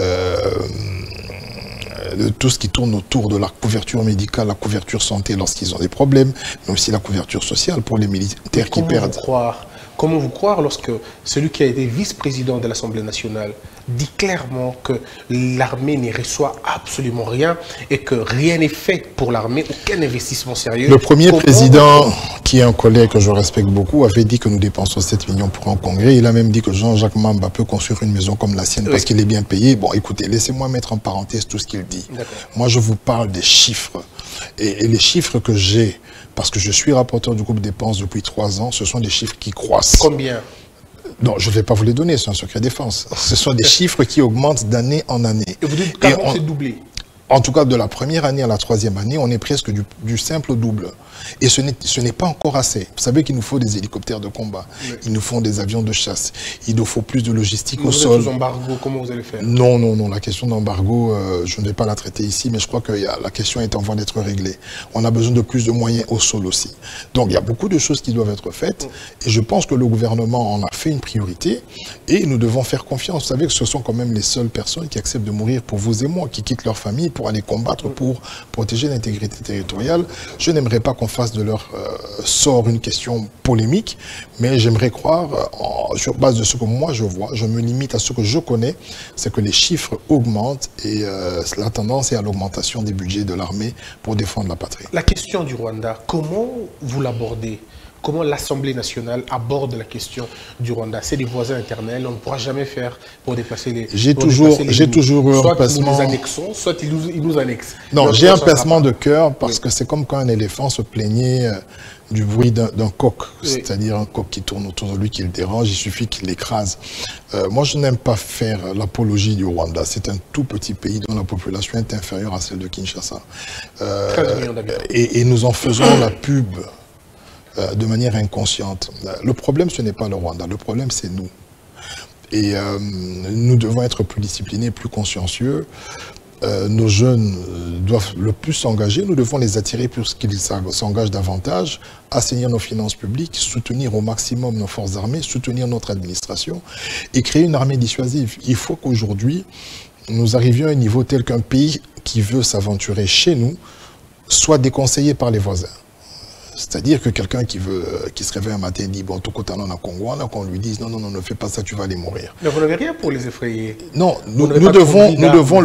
de tout ce qui tourne autour de la couverture médicale, la couverture santé lorsqu'ils ont des problèmes, mais aussi la couverture sociale pour les militaires qui perdent. Comment vous croire lorsque celui qui a été vice-président de l'Assemblée nationale dit clairement que l'armée ne reçoit absolument rien et que rien n'est fait pour l'armée, aucun investissement sérieux? Le premier président, qui est un collègue que je respecte beaucoup, avait dit que nous dépensons 7 millions pour un congrès. Il a même dit que Jean-Jacques Mamba peut construire une maison comme la sienne parce qu'il est bien payé. Bon, écoutez, laissez-moi mettre en parenthèse tout ce qu'il dit. Moi, je vous parle des chiffres. Et les chiffres que j'ai, parce que je suis rapporteur du groupe dépenses depuis 3 ans, ce sont des chiffres qui croissent. Combien? Non, je ne vais pas vous les donner, c'est un secret défense. Ce sont des chiffres qui augmentent d'année en année. Et vous dites qu'avant c'est doublé? En tout cas, de la première année à la 3e année, on est presque du simple double. Et ce n'est pas encore assez. Vous savez qu'il nous faut des hélicoptères de combat. Oui. Il nous faut des avions de chasse. Il nous faut plus de logistique au sol. Vous êtes sous embargo, comment vous allez faire? Non, non, non. La question d'embargo, je ne vais pas la traiter ici, mais je crois que la question est en voie d'être réglée. On a besoin de plus de moyens au sol aussi. Donc, il y a beaucoup de choses qui doivent être faites. Et je pense que le gouvernement en a fait une priorité. Et nous devons faire confiance. Vous savez que ce sont quand même les seules personnes qui acceptent de mourir pour vous et moi, qui quittent leur famille pour aller combattre, pour protéger l'intégrité territoriale. Je n'aimerais pas qu'on fasse de leur sort une question polémique, mais j'aimerais croire, sur base de ce que moi je vois, je me limite à ce que je connais, c'est que les chiffres augmentent et la tendance est à l'augmentation des budgets de l'armée pour défendre la patrie. La question du Rwanda, comment vous l'abordez? Comment l'Assemblée nationale aborde la question du Rwanda? C'est des voisins éternels, on ne pourra jamais faire pour déplacer les... J'ai toujours eu un pincement... Soit nous les annexons, soit ils nous annexent. Non, j'ai un pincement de cœur parce que c'est comme quand un éléphant se plaignait du bruit d'un coq, c'est-à-dire un coq qui tourne autour de lui, qui le dérange, il suffit qu'il l'écrase. Moi, je n'aime pas faire l'apologie du Rwanda. C'est un tout petit pays dont la population est inférieure à celle de Kinshasa. 13 millions d'habitants. Et nous en faisons la pub de manière inconsciente. Le problème, ce n'est pas le Rwanda, le problème, c'est nous. Et nous devons être plus disciplinés, plus consciencieux. Nos jeunes doivent le plus s'engager, nous devons les attirer pour qu'ils s'engagent davantage, assainir nos finances publiques, soutenir au maximum nos forces armées, soutenir notre administration et créer une armée dissuasive. Il faut qu'aujourd'hui, nous arrivions à un niveau tel qu'un pays qui veut s'aventurer chez nous soit déconseillé par les voisins. C'est-à-dire que quelqu'un qui se réveille un matin et dit, bon, tout côté on a Congo, qu'on lui dise, non, non, non, ne fais pas ça, tu vas aller mourir. Mais vous n'avez rien pour les effrayer. Non, nous devons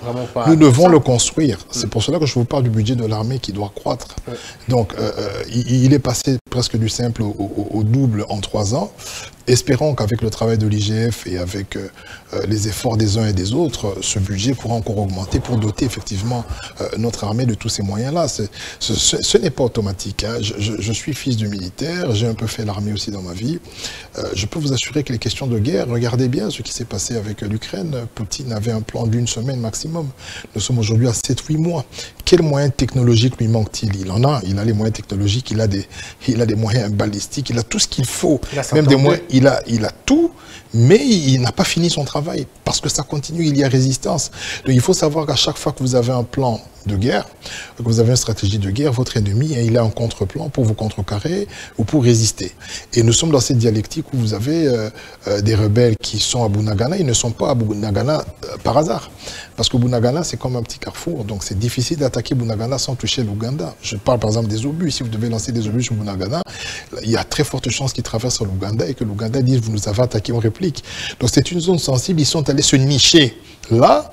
le construire. C'est pour cela que je vous parle du budget de l'armée qui doit croître. Ouais. Donc, il est passé presque du simple au double en 3 ans. Espérons qu'avec le travail de l'IGF et avec les efforts des uns et des autres, ce budget pourra encore augmenter pour doter effectivement notre armée de tous ces moyens-là. Ce n'est pas automatique. Hein. Je suis fils du militaire, j'ai un peu fait l'armée aussi dans ma vie. Je peux vous assurer que les questions de guerre, regardez bien ce qui s'est passé avec l'Ukraine. Poutine avait un plan d'1 semaine maximum. Nous sommes aujourd'hui à 7-8 mois. Quels moyens technologiques lui manque-t-il? Il en a. Il a les moyens technologiques, il a des moyens balistiques, il a tout ce qu'il faut. Même des moyens. Il a tout, mais il n'a pas fini son travail, parce que ça continue, il y a résistance. Donc il faut savoir qu'à chaque fois que vous avez un plan de guerre, que vous avez une stratégie de guerre, votre ennemi, il a un contre-plan pour vous contrecarrer ou pour résister. Et nous sommes dans cette dialectique où vous avez des rebelles qui sont à Bunagana, ils ne sont pas à Bunagana par hasard. Parce que Bunagana, c'est comme un petit carrefour, donc c'est difficile d'attaquer Bunagana sans toucher l'Ouganda. Je parle par exemple des obus, si vous devez lancer des obus sur Bunagana, il y a très forte chance qu'ils traversent l'Ouganda et que l'Ouganda dise, vous nous avez attaqué, on réplique. Donc c'est une zone sensible, ils sont allés se nicher là,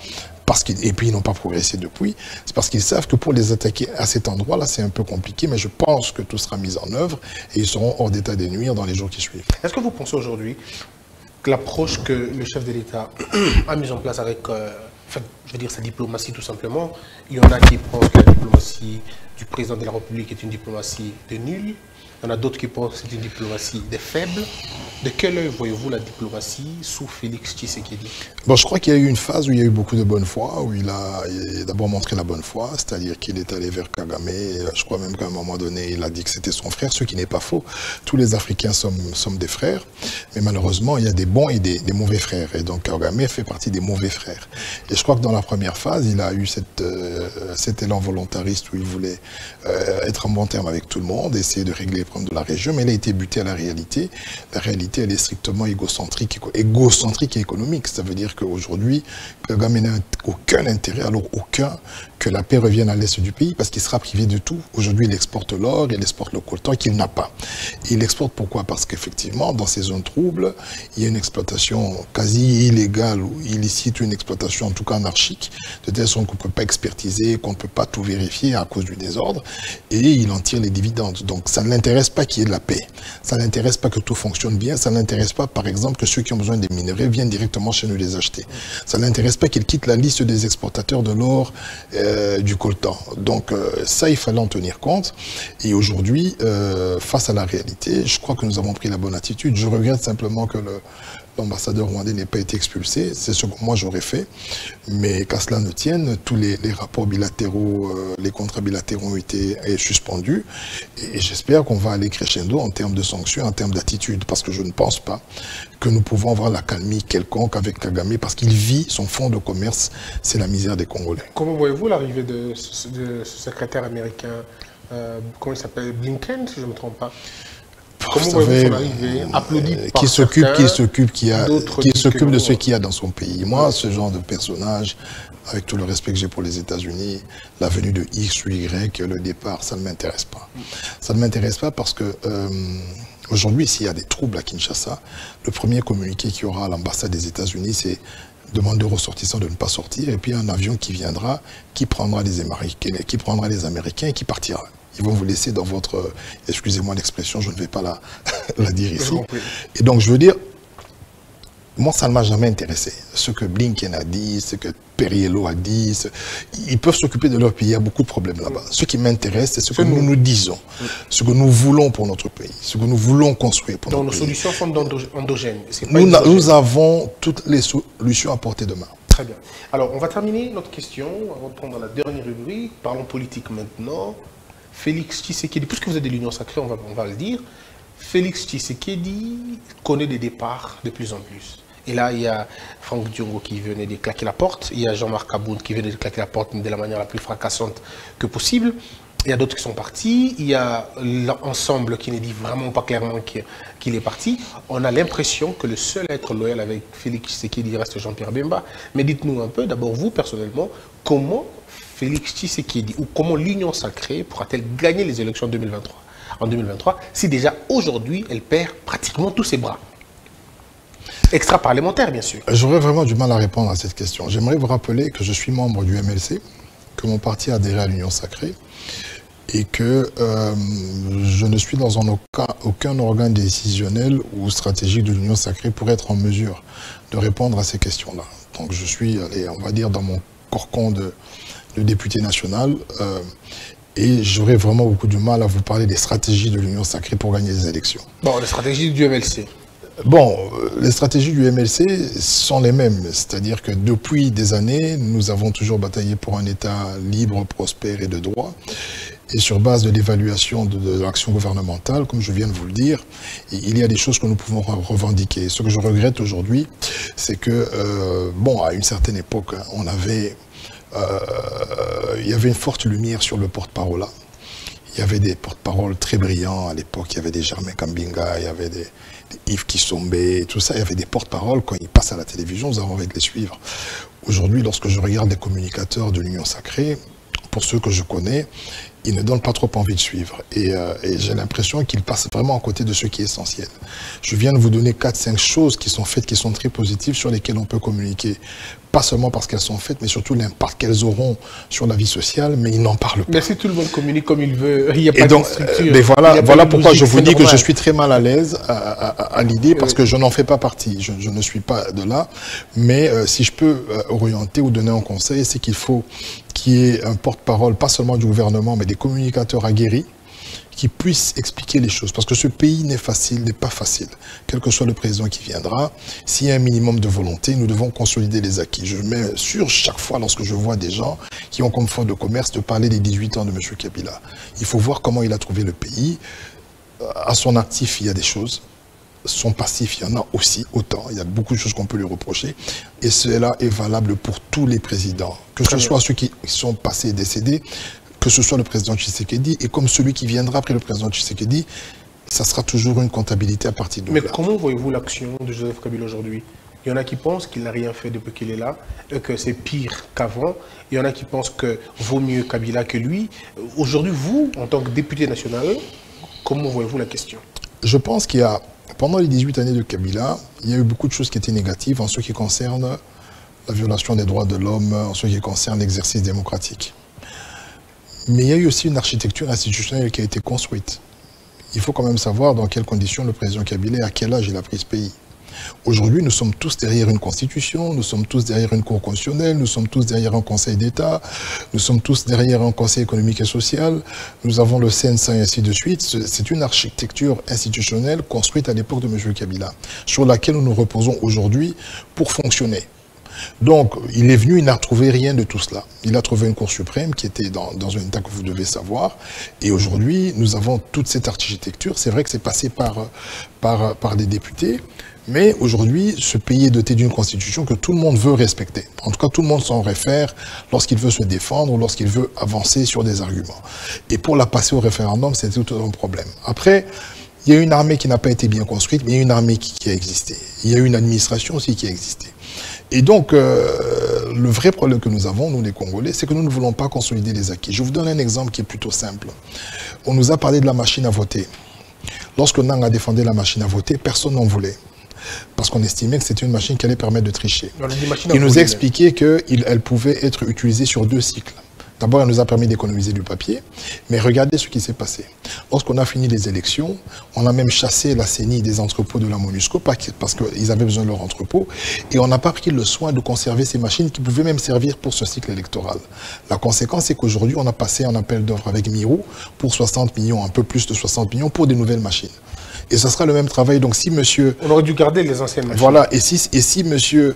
et puis ils n'ont pas progressé depuis, c'est parce qu'ils savent que pour les attaquer à cet endroit-là, c'est un peu compliqué, mais je pense que tout sera mis en œuvre et ils seront hors d'état de nuire dans les jours qui suivent. Est-ce que vous pensez aujourd'hui que l'approche que le chef de l'État a mise en place avec, je veux dire, sa diplomatie tout simplement, il y en a qui pensent que la diplomatie du président de la République est une diplomatie de nul, il y en a d'autres qui pensent que c'est une diplomatie des faibles. De quel œil voyez-vous la diplomatie sous Félix Tshisekedi? Bon, je crois qu'il y a eu une phase où il y a eu beaucoup de bonne foi, où il a d'abord montré la bonne foi, c'est-à-dire qu'il est allé vers Kagame. Je crois même qu'à un moment donné, il a dit que c'était son frère, ce qui n'est pas faux. Tous les Africains sommes des frères, mais malheureusement, il y a des bons et des mauvais frères. Et donc Kagame fait partie des mauvais frères. Et je crois que dans la première phase, il a eu cet élan volontariste où il voulait être en bon terme avec tout le monde, essayer de régler les problèmes de la région, mais il a été buté à la réalité. La réalité, elle est strictement égocentrique et économique. Ça veut dire qu'aujourd'hui, Kagame n'a aucun intérêt, alors aucun, que la paix revienne à l'est du pays, parce qu'il sera privé de tout. Aujourd'hui, il exporte l'or, il exporte le coltan qu'il n'a pas. Et il exporte pourquoi? Parce qu'effectivement, dans ces zones troubles, il y a une exploitation quasi illégale ou illicite, une exploitation en tout cas anarchique, de telle sorte qu'on ne peut pas expertiser, qu'on ne peut pas tout vérifier à cause du désordre, et il en tire les dividendes. Donc ça ne l'intéresse pas qu'il y ait de la paix. Ça ne l'intéresse pas que tout fonctionne bien. Ça ne l'intéresse pas, par exemple, que ceux qui ont besoin des minerais viennent directement chez nous les acheter. Ça ne l'intéresse pas qu'il quitte la liste des exportateurs de l'or, du coltan. Donc ça, il fallait en tenir compte. Et aujourd'hui, face à la réalité, je crois que nous avons pris la bonne attitude. Je regrette simplement que l'ambassadeur rwandais n'ait pas été expulsé. C'est ce que moi j'aurais fait. Mais qu'à cela ne tienne, tous les rapports bilatéraux, les contrats bilatéraux ont été suspendus. Et j'espère qu'on va aller crescendo en termes de sanctions, en termes d'attitude. Parce que je ne pense pas que nous pouvons avoir la calmie quelconque avec Kagame, parce qu'il vit, son fonds de commerce, c'est la misère des Congolais. Comment voyez-vous l'arrivée de ce secrétaire américain, comment il s'appelle, Blinken, si je ne me trompe pas? Comment voyez-vous son arrivée, applaudi par certains, qui s'occupe de ce qu'il y a dans son pays. Moi, ce genre de personnage, avec tout le respect que j'ai pour les États-Unis, la venue de X ou Y, le départ, ça ne m'intéresse pas. Ça ne m'intéresse pas parce que aujourd'hui, s'il y a des troubles à Kinshasa, le premier communiqué qu'il y aura à l'ambassade des États-Unis, c'est demande aux ressortissants de ne pas sortir, et puis un avion qui viendra, qui prendra les Américains et qui partira. Ils vont vous laisser dans votre... Excusez-moi l'expression, je ne vais pas la dire ici. Et donc, je veux dire, moi, ça ne m'a jamais intéressé. Ce que Blinken a dit, ce que Perriello a dit, ils peuvent s'occuper de leur pays. Il y a beaucoup de problèmes là-bas. Ce qui m'intéresse, c'est ce que nous disons, ce que nous voulons pour notre pays, ce que nous voulons construire pour notre pays. Donc, nos solutions sont endogènes. Nous avons toutes les solutions à portée de main. Très bien. Alors, on va terminer notre question avant de prendre la dernière rubrique. Parlons politique maintenant. Félix Tshisekedi, puisque vous êtes de l'Union sacrée, on va le dire, Félix Tshisekedi connaît des départs de plus en plus. Et là, il y a Franck Diongo qui venait de claquer la porte, il y a Jean-Marc Aboud qui venait de claquer la porte de la manière la plus fracassante que possible. Il y a d'autres qui sont partis, il y a l'ensemble qui ne dit vraiment pas clairement qu'il est parti. On a l'impression que le seul à être loyal avec Félix Tshisekedi reste Jean-Pierre Bemba. Mais dites-nous un peu, d'abord vous personnellement, comment Félix Tshisekedi ou comment l'Union sacrée pourra-t-elle gagner les élections 2023 ? en 2023, si déjà aujourd'hui, elle perd pratiquement tous ses bras? Extra-parlementaire, bien sûr. J'aurais vraiment du mal à répondre à cette question. J'aimerais vous rappeler que je suis membre du MLC, que mon parti a adhéré à l'Union Sacrée, et que je ne suis dans aucun organe décisionnel ou stratégique de l'Union Sacrée pour être en mesure de répondre à ces questions-là. Donc je suis, allez, on va dire, dans mon cocon de député national, et j'aurais vraiment beaucoup de mal à vous parler des stratégies de l'Union Sacrée pour gagner les élections. Bon, les stratégies du MLC. Bon, les stratégies du MLC sont les mêmes, c'est-à-dire que depuis des années, nous avons toujours bataillé pour un État libre, prospère et de droit. Et sur base de l'évaluation de l'action gouvernementale, comme je viens de vous le dire, il y a des choses que nous pouvons revendiquer. Ce que je regrette aujourd'hui, c'est que, bon, à une certaine époque, on avait, il y avait une forte lumière sur le porte-parole. Il y avait des porte-paroles très brillants à l'époque. Il y avait des Germain Kambinga, il y avait des Yves Kissombe, tout ça. Il y avait des porte-paroles. Quand ils passent à la télévision, nous avons envie de les suivre. Aujourd'hui, lorsque je regarde les communicateurs de l'Union Sacrée, pour ceux que je connais, ils ne donnent pas trop envie de suivre. Et j'ai l'impression qu'ils passent vraiment à côté de ce qui est essentiel. Je viens de vous donner 4-5 choses qui sont faites, qui sont très positives, sur lesquelles on peut communiquer. Pas seulement parce qu'elles sont faites, mais surtout l'impact qu'elles auront sur la vie sociale, mais ils n'en parlent pas. Mais si tout le monde communique comme il veut, il n'y a pas de structure. Mais voilà pourquoi je vous dis que je suis très mal à l'aise à l'idée, parce que je n'en fais pas partie. Je ne suis pas de là. Mais si je peux orienter ou donner un conseil, c'est qu'il faut qu'il y ait un porte-parole, pas seulement du gouvernement, mais des communicateurs aguerris, qui puissent expliquer les choses. Parce que ce pays n'est pas facile. Quel que soit le président qui viendra, s'il y a un minimum de volonté, nous devons consolider les acquis. Je mets sur chaque fois, lorsque je vois des gens qui ont comme faute de commerce, de parler des 18 ans de M. Kabila. Il faut voir comment il a trouvé le pays. À son actif, il y a des choses. Son passif, il y en a aussi autant. Il y a beaucoup de choses qu'on peut lui reprocher. Et cela est valable pour tous les présidents. Que ce soit ceux qui sont passés et décédés, que ce soit le président Tshisekedi, et comme celui qui viendra après le président Tshisekedi, ça sera toujours une comptabilité à partir de là. Mais comment voyez-vous l'action de Joseph Kabila aujourd'hui? Il y en a qui pensent qu'il n'a rien fait depuis qu'il est là, et que c'est pire qu'avant. Il y en a qui pensent que vaut mieux Kabila que lui. Aujourd'hui, vous, en tant que député national, comment voyez-vous la question? Je pense qu'il y a, pendant les 18 années de Kabila, il y a eu beaucoup de choses qui étaient négatives en ce qui concerne la violation des droits de l'homme, en ce qui concerne l'exercice démocratique. Mais il y a eu aussi une architecture institutionnelle qui a été construite. Il faut quand même savoir dans quelles conditions le président Kabila et à quel âge il a pris ce pays. Aujourd'hui, nous sommes tous derrière une constitution, nous sommes tous derrière une cour constitutionnelle, nous sommes tous derrière un conseil d'État, nous sommes tous derrière un conseil économique et social, nous avons le CNSA et ainsi de suite. C'est une architecture institutionnelle construite à l'époque de M. Kabila, sur laquelle nous nous reposons aujourd'hui pour fonctionner. Donc, il est venu, il n'a trouvé rien de tout cela. Il a trouvé une Cour suprême qui était dans un état que vous devez savoir. Et aujourd'hui, nous avons toute cette architecture. C'est vrai que c'est passé par des députés. Mais aujourd'hui, ce pays est doté d'une constitution que tout le monde veut respecter. En tout cas, tout le monde s'en réfère lorsqu'il veut se défendre ou lorsqu'il veut avancer sur des arguments. Et pour la passer au référendum, c'est tout un problème. Après, il y a une armée qui n'a pas été bien construite, mais il y a une armée qui a existé. Il y a une administration aussi qui a existé. Et donc, le vrai problème que nous avons, nous les Congolais, c'est que nous ne voulons pas consolider les acquis. Je vous donne un exemple qui est plutôt simple. On nous a parlé de la machine à voter. Lorsque Nang a défendu la machine à voter, personne n'en voulait. Parce qu'on estimait que c'était une machine qui allait permettre de tricher. Il nous a expliqué qu'elle pouvait être utilisée sur 2 cycles. D'abord, elle nous a permis d'économiser du papier, mais regardez ce qui s'est passé. Lorsqu'on a fini les élections, on a même chassé la CENI des entrepôts de la MONUSCO parce qu'ils avaient besoin de leur entrepôt, et on n'a pas pris le soin de conserver ces machines qui pouvaient même servir pour ce cycle électoral. La conséquence, c'est qu'aujourd'hui, on a passé un appel d'offres avec Mirou pour 60 millions, un peu plus de 60 millions pour des nouvelles machines. Et ça sera le même travail. Donc si monsieur... On aurait dû garder les anciennes machines. Voilà. Et si monsieur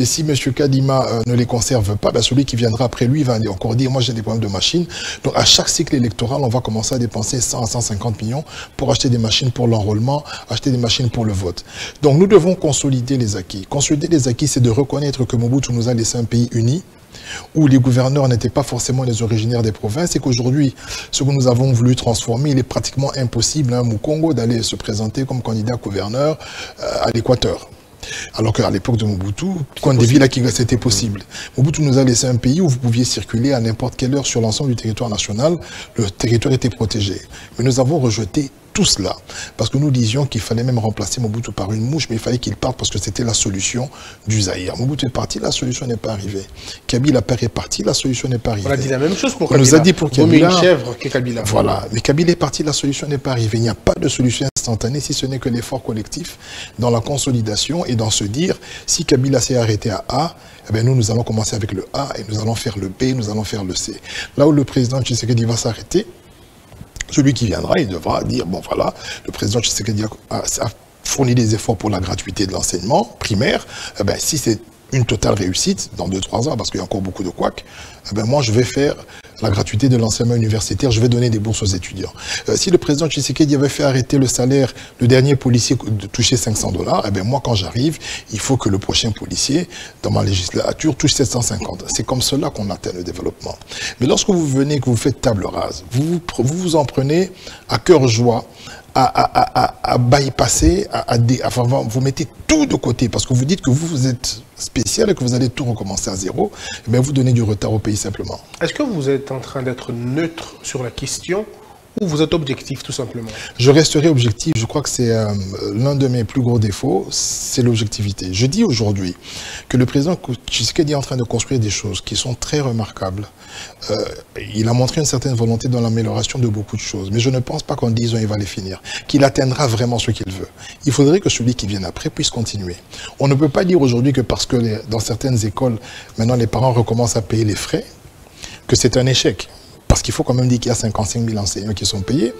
Kadima ne les conserve pas, ben celui qui viendra après lui va encore dire, moi j'ai des problèmes de machines. Donc à chaque cycle électoral, on va commencer à dépenser 100 à 150 millions pour acheter des machines pour l'enrôlement, acheter des machines pour le vote. Donc nous devons consolider les acquis. Consolider les acquis, c'est de reconnaître que Mobutu nous a laissé un pays uni, où les gouverneurs n'étaient pas forcément les originaires des provinces, et qu'aujourd'hui, ce que nous avons voulu transformer, il est pratiquement impossible à Mukongo d'aller se présenter comme candidat gouverneur à l'Équateur. Alors qu'à l'époque de Mobutu, quand des villes c'était possible. Mobutu nous a laissé un pays où vous pouviez circuler à n'importe quelle heure sur l'ensemble du territoire national. Le territoire était protégé. Mais nous avons rejeté tout cela, parce que nous disions qu'il fallait même remplacer Mobutu par une mouche, mais il fallait qu'il parte parce que c'était la solution du Zaïre. Mobutu est parti, la solution n'est pas arrivée. Kabila est parti, la solution n'est pas arrivée. On a dit la même chose pour Kabila. On nous a dit pour Kabila. Une chèvre que Kabila. Voilà, mais Kabila est parti, la solution n'est pas arrivée. Il n'y a pas de solution instantanée, si ce n'est que l'effort collectif dans la consolidation et dans se dire, si Kabila s'est arrêté à A, eh bien nous allons commencer avec le A et nous allons faire le B, nous allons faire le C. Là où le président Tshisekedi va s'arrêter, celui qui viendra, il devra dire, bon voilà, le président Tshisekedi a fourni des efforts pour la gratuité de l'enseignement primaire. Eh bien, si c'est une totale réussite, dans 2-3 ans, parce qu'il y a encore beaucoup de couacs, eh bien, moi je vais faire la gratuité de l'enseignement universitaire, je vais donner des bourses aux étudiants. Si le président Tshisekedi avait fait arrêter le salaire, le dernier policier de toucher $500, eh bien moi quand j'arrive, il faut que le prochain policier, dans ma législature, touche 750. C'est comme cela qu'on atteint le développement. Mais lorsque vous venez, que vous faites table rase, vous en prenez à cœur joie, à bypasser, enfin, vous mettez tout de côté parce que vous dites que vous êtes spécial et que vous allez tout recommencer à zéro, mais vous donnez du retard au pays simplement. Est-ce que vous êtes en train d'être neutre sur la question ou vous êtes objectif tout simplement? Je resterai objectif, je crois que c'est l'un de mes plus gros défauts, c'est l'objectivité. Je dis aujourd'hui que le président Tshisekedi est en train de construire des choses qui sont très remarquables. Il a montré une certaine volonté dans l'amélioration de beaucoup de choses, mais je ne pense pas qu'en 10 ans il va les finir, qu'il atteindra vraiment ce qu'il veut. Il faudrait que celui qui vienne après puisse continuer. On ne peut pas dire aujourd'hui que parce que dans certaines écoles, maintenant les parents recommencent à payer les frais, que c'est un échec. Parce qu'il faut quand même dire qu'il y a 55 000 enseignants qui sont payés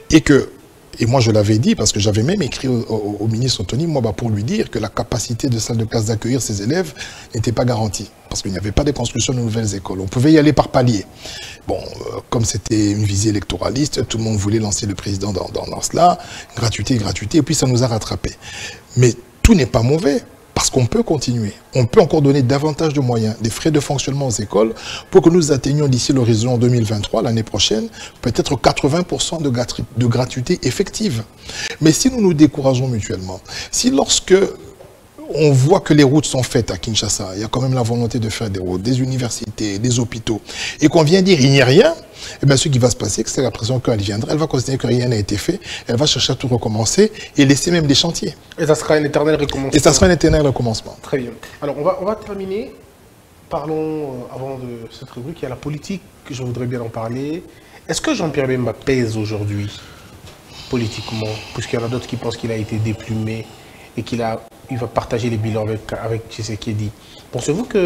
et moi je l'avais dit parce que j'avais même écrit au ministre Tony Mwaba pour lui dire que la capacité de salle de classe d'accueillir ses élèves n'était pas garantie. Parce qu'il n'y avait pas de construction de nouvelles écoles. On pouvait y aller par palier. Bon, comme c'était une visée électoraliste, tout le monde voulait lancer le président dans cela, gratuité, et puis ça nous a rattrapés. Mais tout n'est pas mauvais. Parce qu'on peut continuer, on peut encore donner davantage de moyens, des frais de fonctionnement aux écoles pour que nous atteignions d'ici l'horizon 2023, l'année prochaine, peut-être 80% de gratuité effective. Mais si nous nous décourageons mutuellement, si lorsque on voit que les routes sont faites à Kinshasa, il y a quand même la volonté de faire des routes, des universités, des hôpitaux, et qu'on vient dire il n'y a rien, eh bien ce qui va se passer, c'est la pression qu'elle viendra, elle va considérer que rien n'a été fait, elle va chercher à tout recommencer et laisser même des chantiers. Et ça sera un éternel recommencement. Et ça sera un éternel recommencement. Très bien. Alors on va terminer. Parlons, avant de cette rubrique, il y a la politique, que je voudrais bien en parler. Est-ce que Jean-Pierre Bemba pèse aujourd'hui, politiquement, puisqu'il y en a d'autres qui pensent qu'il a été déplumé et qu'il va partager les bilans avec Tshisekedi. Pensez-vous que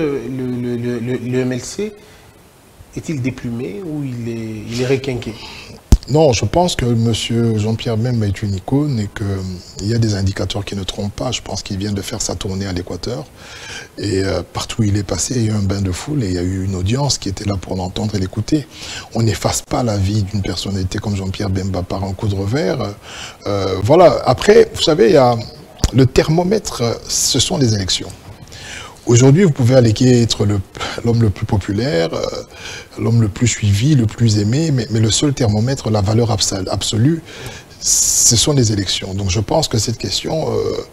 le MLC est-il déplumé ou il est requinqué? Non, je pense que M. Jean-Pierre Bemba est une icône et qu'il y a des indicateurs qui ne trompent pas. Je pense qu'il vient de faire sa tournée à l'Équateur. Et partout où il est passé, il y a eu un bain de foule et il y a eu une audience qui était là pour l'entendre et l'écouter. On n'efface pas la vie d'une personnalité comme Jean-Pierre Bemba par un coup de revers. Voilà. Après, vous savez, il y a le thermomètre, ce sont les élections. Aujourd'hui, vous pouvez aller être l'homme le plus populaire, l'homme le plus suivi, le plus aimé, mais le seul thermomètre, la valeur absolue, ce sont les élections. Donc je pense que cette question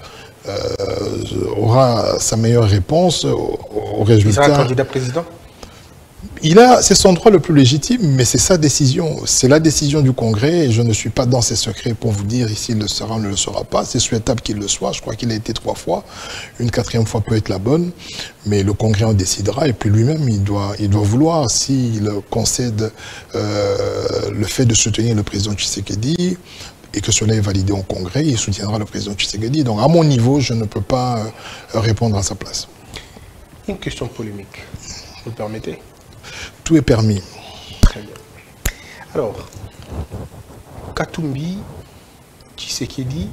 aura sa meilleure réponse au résultat. Il sera candidat président? C'est son droit le plus légitime, mais c'est sa décision. C'est la décision du Congrès et je ne suis pas dans ses secrets pour vous dire s'il le sera ou ne le sera pas. C'est souhaitable qu'il le soit. Je crois qu'il a été 3 fois. Une 4e fois peut être la bonne, mais le Congrès en décidera et puis lui-même, il doit vouloir. S'il concède le fait de soutenir le président Tshisekedi et que cela est validé au Congrès, il soutiendra le président Tshisekedi. Donc à mon niveau, je ne peux pas répondre à sa place. Une question polémique, vous le permettez? Tout est permis. Très bien. Alors, Katumbi, Tshisekedi,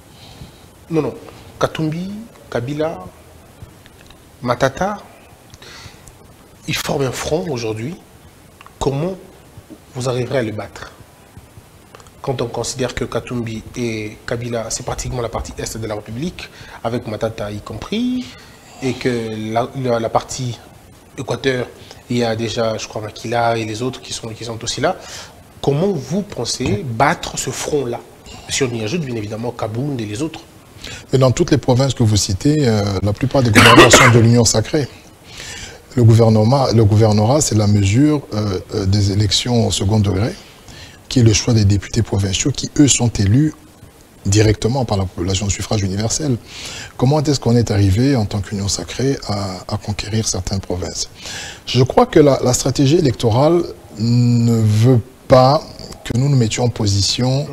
Katumbi, Kabila, Matata, ils forment un front aujourd'hui. Comment vous arriverez à les battre? Quand on considère que Katumbi et Kabila, c'est pratiquement la partie est de la République, avec Matata y compris, et que la partie Équateur, il y a déjà, je crois, Makila et les autres qui sont aussi là. Comment vous pensez battre ce front-là? Si on y ajoute, bien évidemment, Kabound et les autres. Et dans toutes les provinces que vous citez, la plupart des gouverneurs sont de l'Union sacrée. Le gouvernorat, c'est la mesure des élections au second degré, qui est le choix des députés provinciaux qui, eux, sont élus directement par la population de suffrage universel. Comment est-ce qu'on est arrivé, en tant qu'Union sacrée, à conquérir certaines provinces? Je crois que la stratégie électorale ne veut pas que nous nous mettions en position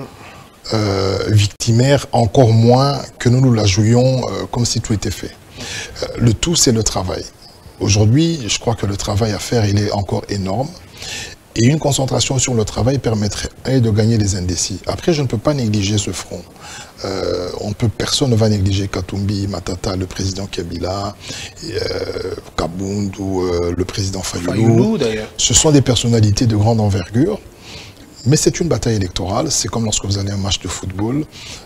victimaire, encore moins que nous nous la jouions comme si tout était fait. Le tout, c'est le travail. Aujourd'hui, je crois que le travail à faire, il est encore énorme. Et une concentration sur le travail permettrait de gagner les indécis. Après, je ne peux pas négliger ce front. Personne ne va négliger Katumbi, Matata, le président Kabila, Kabound ou le président Fayoulou. Ce sont des personnalités de grande envergure. Mais c'est une bataille électorale, c'est comme lorsque vous allez à un match de football,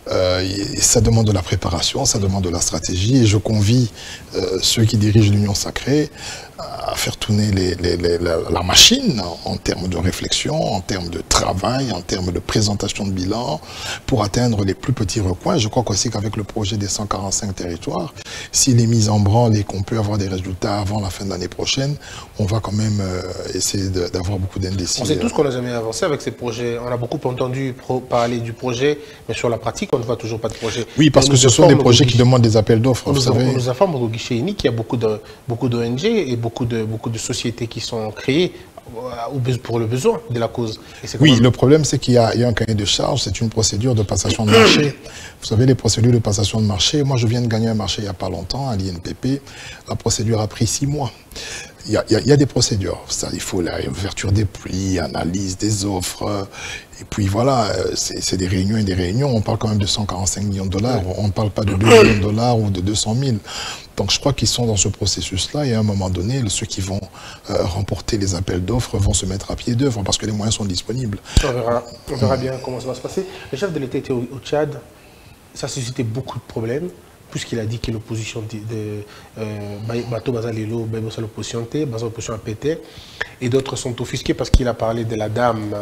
ça demande de la préparation, ça demande de la stratégie, et je convie ceux qui dirigent l'Union sacrée à faire tourner la machine en termes de réflexion, en termes de travail, en termes de présentation de bilan, pour atteindre les plus petits recoins. Je crois aussi qu'avec le projet des 145 territoires, s'il est mis en branle et qu'on peut avoir des résultats avant la fin de l'année prochaine, on va quand même essayer d'avoir beaucoup d'indécis. On sait tous qu'on n'a jamais avancé avec ces projets. On a beaucoup entendu parler du projet, mais sur la pratique, on ne voit toujours pas de projet. Oui, parce que ce sont des projets qui demandent des appels d'offres. On nous informe au guichet unique qu'il y a beaucoup d'ONG et beaucoup de sociétés qui sont créées pour le besoin de la cause. Oui, le problème, c'est qu'il y a un cahier de charge, c'est une procédure de passation de marché. Vous savez, les procédures de passation de marché, moi je viens de gagner un marché il n'y a pas longtemps à l'INPP, la procédure a pris 6 mois. Il y a des procédures, ça, il faut l'ouverture des prix, analyse des offres, et puis voilà, c'est des réunions et des réunions, on parle quand même de 145 millions de dollars, on ne parle pas de 2 millions de dollars ou de 200 000. Donc je crois qu'ils sont dans ce processus-là, et à un moment donné, ceux qui vont remporter les appels d'offres vont se mettre à pied d'œuvre, parce que les moyens sont disponibles. On verra bien comment ça va se passer. Le chef de l'État était au Tchad, ça a suscité beaucoup de problèmes, puisqu'il a dit que l'opposition de Bato Bazalelo, l'opposition a pété, et d'autres sont offusqués parce qu'il a parlé de la dame,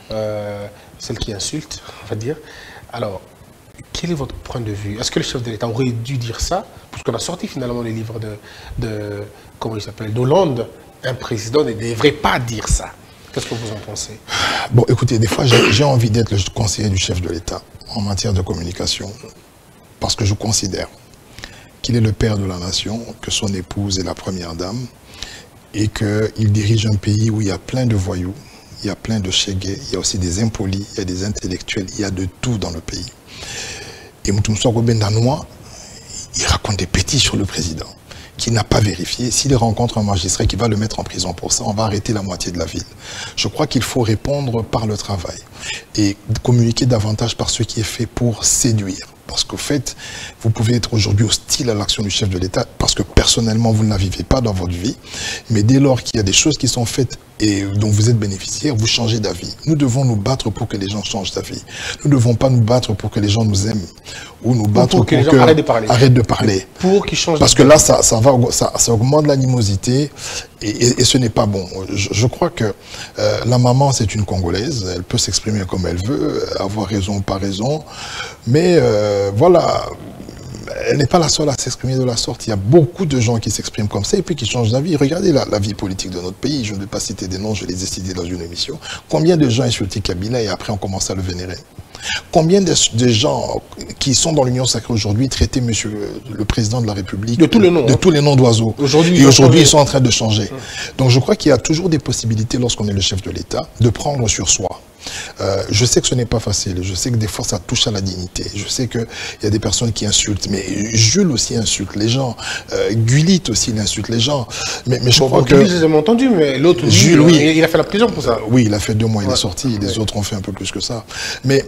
celle qui insulte, on va dire. Alors, quel est votre point de vue? Est-ce que le chef de l'État aurait dû dire ça? Puisqu'on a sorti finalement les livres comment il s'appelle, d'Hollande, un président ne devrait pas dire ça. Qu'est-ce que vous en pensez? Bon, écoutez, des fois, j'ai envie d'être le conseiller du chef de l'État en matière de communication, parce que je considère qu'il est le père de la nation, que son épouse est la première dame, et qu'il dirige un pays où il y a plein de voyous, il y a plein de chégués, il y a aussi des impolis, il y a des intellectuels, il y a de tout dans le pays. Et Moutoumsoko Bendanois, il raconte des bêtises sur le président, qui n'a pas vérifié. S'il rencontre un magistrat qui va le mettre en prison pour ça, on va arrêter la moitié de la ville. Je crois qu'il faut répondre par le travail et communiquer davantage par ce qui est fait pour séduire. Parce qu'au fait, vous pouvez être aujourd'hui hostile à l'action du chef de l'État parce que personnellement, vous ne la vivez pas dans votre vie. Mais dès lors qu'il y a des choses qui sont faites et dont vous êtes bénéficiaire, vous changez d'avis. Nous devons nous battre pour que les gens changent d'avis. Nous ne devons pas nous battre pour que les gens nous aiment ou nous battre pour que les gens arrêtent de parler. Pour qu'ils changent. Parce que là, ça augmente l'animosité et ce n'est pas bon. Je crois que la maman, c'est une Congolaise. Elle peut s'exprimer comme elle veut, avoir raison ou pas raison. Mais voilà, elle n'est pas la seule à s'exprimer de la sorte. Il y a beaucoup de gens qui s'expriment comme ça et puis qui changent d'avis. Regardez la vie politique de notre pays. Je ne vais pas citer des noms, je les ai cités dans une émission. Combien de gens insultaient Kabila et après on commence à le vénérer? Combien de gens qui sont dans l'Union sacrée aujourd'hui traitaient le président de la République de tous les noms d'oiseaux? Et aujourd'hui, ils sont en train de changer. Donc je crois qu'il y a toujours des possibilités lorsqu'on est le chef de l'État de prendre sur soi. Je sais que ce n'est pas facile, je sais que des fois ça touche à la dignité, je sais qu'il y a des personnes qui insultent, mais Jules aussi insulte les gens, Gulit aussi il insulte les gens, mais je crois que... Gulit, j'ai entendu, mais l'autre, Jules, oui, il a fait la prison pour ça. Oui, il a fait 2 mois, il est sorti, les autres ont fait un peu plus que ça. Mais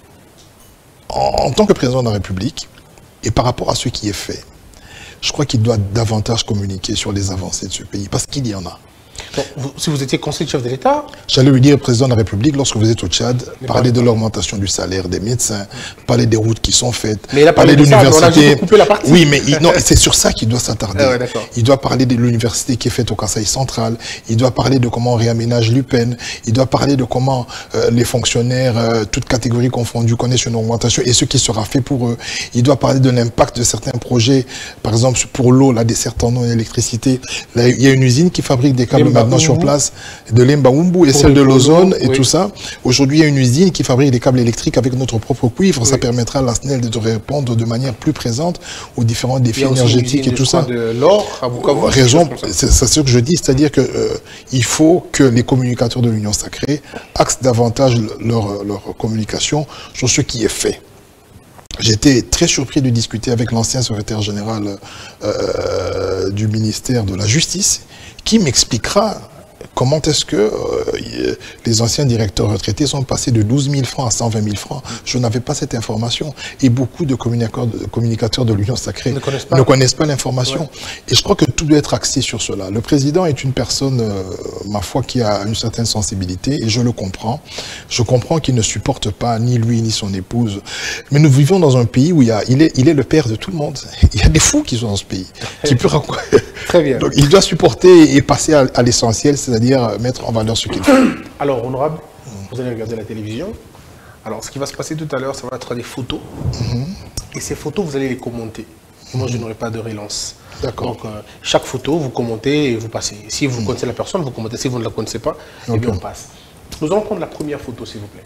en tant que président de la République, et par rapport à ce qui est fait, je crois qu'il doit davantage communiquer sur les avancées de ce pays, parce qu'il y en a. Si vous étiez conseiller de chef de l'État... J'allais lui dire, président de la République, lorsque vous êtes au Tchad, parler de l'augmentation du salaire des médecins, parler des routes qui sont faites, parler de l'université. Oui, mais c'est sur ça qu'il doit s'attarder. Ah ouais, il doit parler de l'université qui est faite au Kasaï central. Il doit parler de comment on réaménage l'UPEN. Il doit parler de comment les fonctionnaires, toutes catégories confondues, connaissent une augmentation et ce qui sera fait pour eux. Il doit parler de l'impact de certains projets. Par exemple, pour l'eau, la desserte en eau et l'électricité. Il y a une usine qui fabrique des câbles maintenant sur place, de l'Embaoumbu et celle de l'ozone et tout ça. Aujourd'hui, il y a une usine qui fabrique des câbles électriques avec notre propre cuivre. Ça permettra à la SNEL de répondre de manière plus présente aux différents défis énergétiques et tout ça. De l'or à Bukavu. Raison, c'est ce que je dis, c'est-à-dire que il faut que les communicateurs de l'Union sacrée axent davantage leur communication sur ce qui est fait. J'étais très surpris de discuter avec l'ancien secrétaire général du ministère de la Justice qui m'expliquera comment est-ce que les anciens directeurs retraités sont passés de 12 000 francs à 120 000 francs. Je n'avais pas cette information. Et beaucoup de communicateurs de l'Union sacrée ne connaissent pas l'information. Ouais. Et je crois que tout doit être axé sur cela. Le président est une personne, ma foi, qui a une certaine sensibilité, et je le comprends. Je comprends qu'il ne supporte pas ni lui ni son épouse. Mais nous vivons dans un pays où il est le père de tout le monde. Il y a des fous qui sont dans ce pays. Très bien. Donc il doit supporter et passer à l'essentiel, c'est-à-dire mettre en valeur ce qu'il fait. Alors, honorable, vous allez regarder la télévision. Alors, ce qui va se passer tout à l'heure, ça va être des photos. Et ces photos, vous allez les commenter. Moi, je n'aurai pas de relance. D'accord. Donc, chaque photo, vous commentez et vous passez. Si vous connaissez la personne, vous commentez. Si vous ne la connaissez pas, eh bien, on passe. Nous allons prendre la première photo, s'il vous plaît.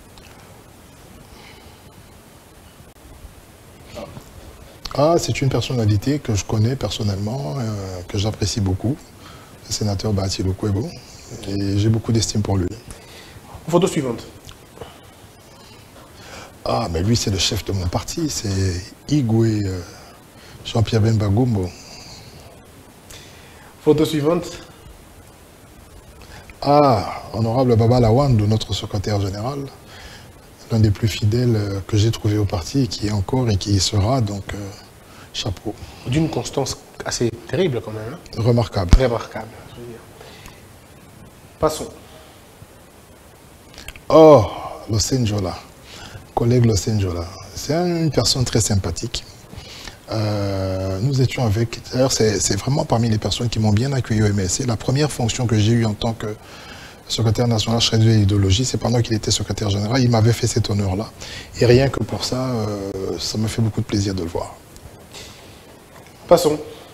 Ah, c'est une personnalité que je connais personnellement, que j'apprécie beaucoup. Le sénateur Bahati Lukwebo. Et j'ai beaucoup d'estime pour lui. Photo suivante. Ah, mais lui, c'est le chef de mon parti. C'est Igwe Jean-Pierre Bemba Gombo. Photo suivante. Ah, honorable Baba Lawandou, notre secrétaire général. L'un des plus fidèles que j'ai trouvé au parti, qui est encore et qui y sera, donc chapeau. D'une constance assez terrible quand même. Hein? Remarquable. Remarquable, je veux dire. Passons. Oh, Losenjola, collègue Losenjola. C'est une personne très sympathique. Nous étions avec, d'ailleurs c'est vraiment parmi les personnes qui m'ont bien accueilli au MSC. La première fonction que j'ai eue en tant que secrétaire national chargé de l'idéologie, c'est pendant qu'il était secrétaire général, il m'avait fait cet honneur-là. Et rien que pour ça, ça me fait beaucoup de plaisir de le voir. Passons.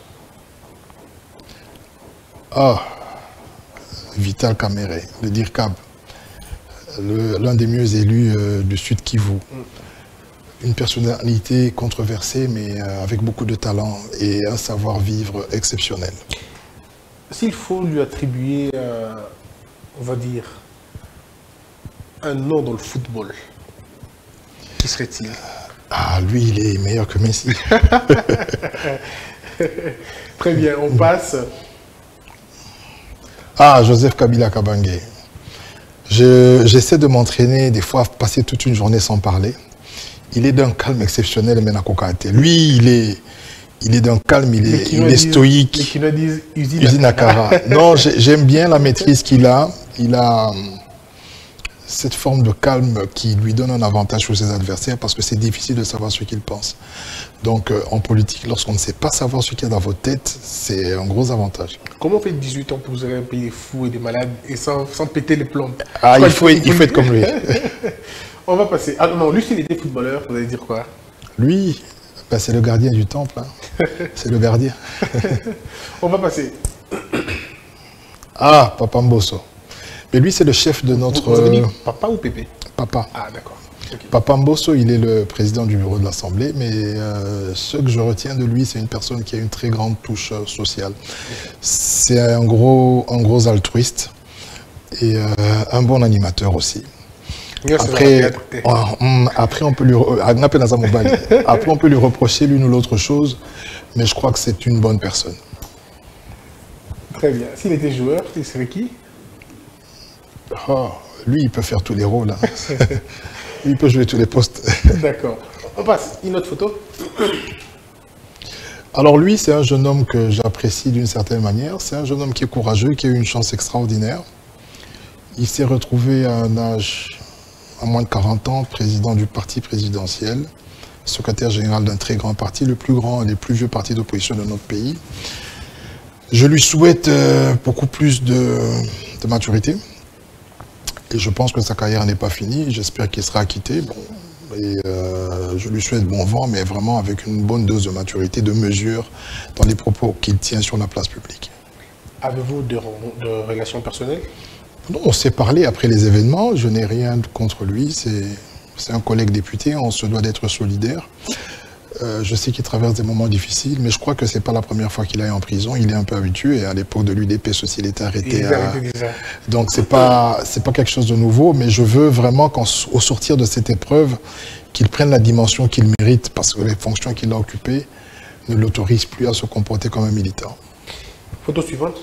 Ah, Vital Kamere, le DIRCAB, l'un des mieux élus du Sud Kivu. Une personnalité controversée, mais avec beaucoup de talent et un savoir-vivre exceptionnel. S'il faut lui attribuer, on va dire, un nom dans le football, qui serait-il? Ah, lui, il est meilleur que Messi. Très bien, on passe. Ah, Joseph Kabila Kabange. J'essaie de m'entraîner, des fois, passer toute une journée sans parler. Il est d'un calme exceptionnel, Menakokate. Lui, il est d'un calme, il est stoïque. Les Kinois disent Usine Akara. Non, j'aime bien la maîtrise qu'il a. Il a cette forme de calme qui lui donne un avantage sur ses adversaires parce que c'est difficile de savoir ce qu'ils pensent. Donc, en politique, lorsqu'on ne sait pas savoir ce qu'il y a dans votre tête, c'est un gros avantage. Comment on fait 18 ans pour vous avez un pays des fous et des malades et sans péter les plombs? Ah, il faut être comme lui. On va passer. Ah non, lui, s'il était footballeur, vous allez dire quoi? Lui, ben, c'est le gardien du temple. Hein. C'est le gardien. On va passer. Ah, Papa Mbosso. Mais lui, c'est le chef de notre... Vous avez dit papa ou Pépé? Papa. Ah, d'accord. Okay. Papa Mbosso, il est le président du bureau de l'Assemblée, mais ce que je retiens de lui, c'est une personne qui a une très grande touche sociale. C'est un gros altruiste et un bon animateur aussi. Après, on peut lui reprocher l'une ou l'autre chose, mais je crois que c'est une bonne personne. Très bien. S'il était joueur, il serait qui? Oh, lui, il peut faire tous les rôles. Hein. Il peut jouer tous les postes. D'accord. On passe. Une autre photo. Alors lui, c'est un jeune homme que j'apprécie d'une certaine manière. C'est un jeune homme qui est courageux, qui a eu une chance extraordinaire. Il s'est retrouvé à un âge, à moins de 40 ans, président du parti présidentiel, secrétaire général d'un très grand parti, le plus grand et le plus vieux parti d'opposition de notre pays. Je lui souhaite beaucoup plus de maturité. Et je pense que sa carrière n'est pas finie. J'espère qu'il sera acquitté. Bon, et je lui souhaite bon vent, mais vraiment avec une bonne dose de maturité, de mesure dans les propos qu'il tient sur la place publique. Avez-vous de relations personnelles? Non, on s'est parlé après les événements. Je n'ai rien contre lui. C'est un collègue député. On se doit d'être solidaire. Je sais qu'il traverse des moments difficiles, mais je crois que ce n'est pas la première fois qu'il est en prison. Il est un peu habitué. Et à l'époque de l'UDP, ceci, il était arrêté. Donc, ce n'est pas quelque chose de nouveau, mais je veux vraiment qu'au sortir de cette épreuve, qu'il prenne la dimension qu'il mérite, parce que les fonctions qu'il a occupées ne l'autorisent plus à se comporter comme un militant. Photo suivante.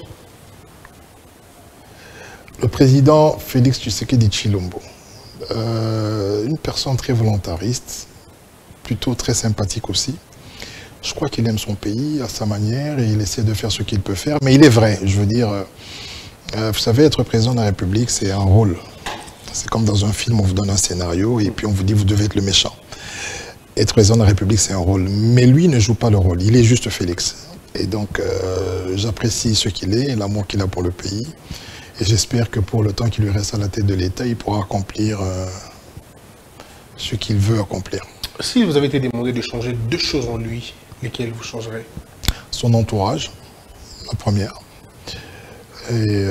Le président Félix Tshisekedi Tshilombo, une personne très volontariste, plutôt très sympathique aussi. Je crois qu'il aime son pays à sa manière et il essaie de faire ce qu'il peut faire. Mais il est vrai, je veux dire, vous savez, être président de la République, c'est un rôle. C'est comme dans un film, on vous donne un scénario et puis on vous dit, vous devez être le méchant. Être président de la République, c'est un rôle. Mais lui ne joue pas le rôle, il est juste Félix. Et donc, j'apprécie ce qu'il est, l'amour qu'il a pour le pays. Et j'espère que pour le temps qu'il lui reste à la tête de l'État, il pourra accomplir ce qu'il veut accomplir. Si vous avez été demandé de changer 2 choses en lui, lesquelles vous changerez? Son entourage, la première. Et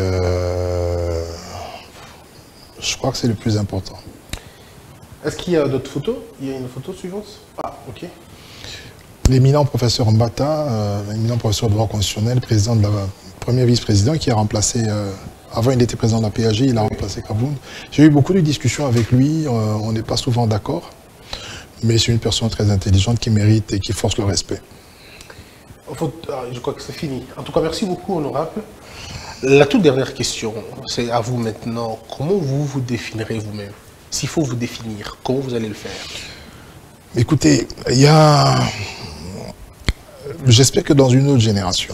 je crois que c'est le plus important. Est-ce qu'il y a d'autres photos? Il y a une photo suivante? Ah, ok. L'éminent professeur Mbata, l'éminent professeur de droit constitutionnel, président de la première vice-président qui a remplacé... avant, il était président de la PAG, il a remplacé Kabound. J'ai eu beaucoup de discussions avec lui, on n'est pas souvent d'accord. Mais c'est une personne très intelligente qui mérite et qui force le respect. Je crois que c'est fini. En tout cas, merci beaucoup, honorable. La toute dernière question, c'est à vous maintenant. Comment vous vous définirez vous-même? S'il faut vous définir, comment vous allez le faire? Écoutez, il y a... J'espère que dans une autre génération,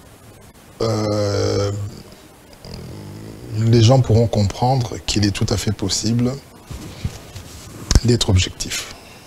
les gens pourront comprendre qu'il est tout à fait possible d'être objectif.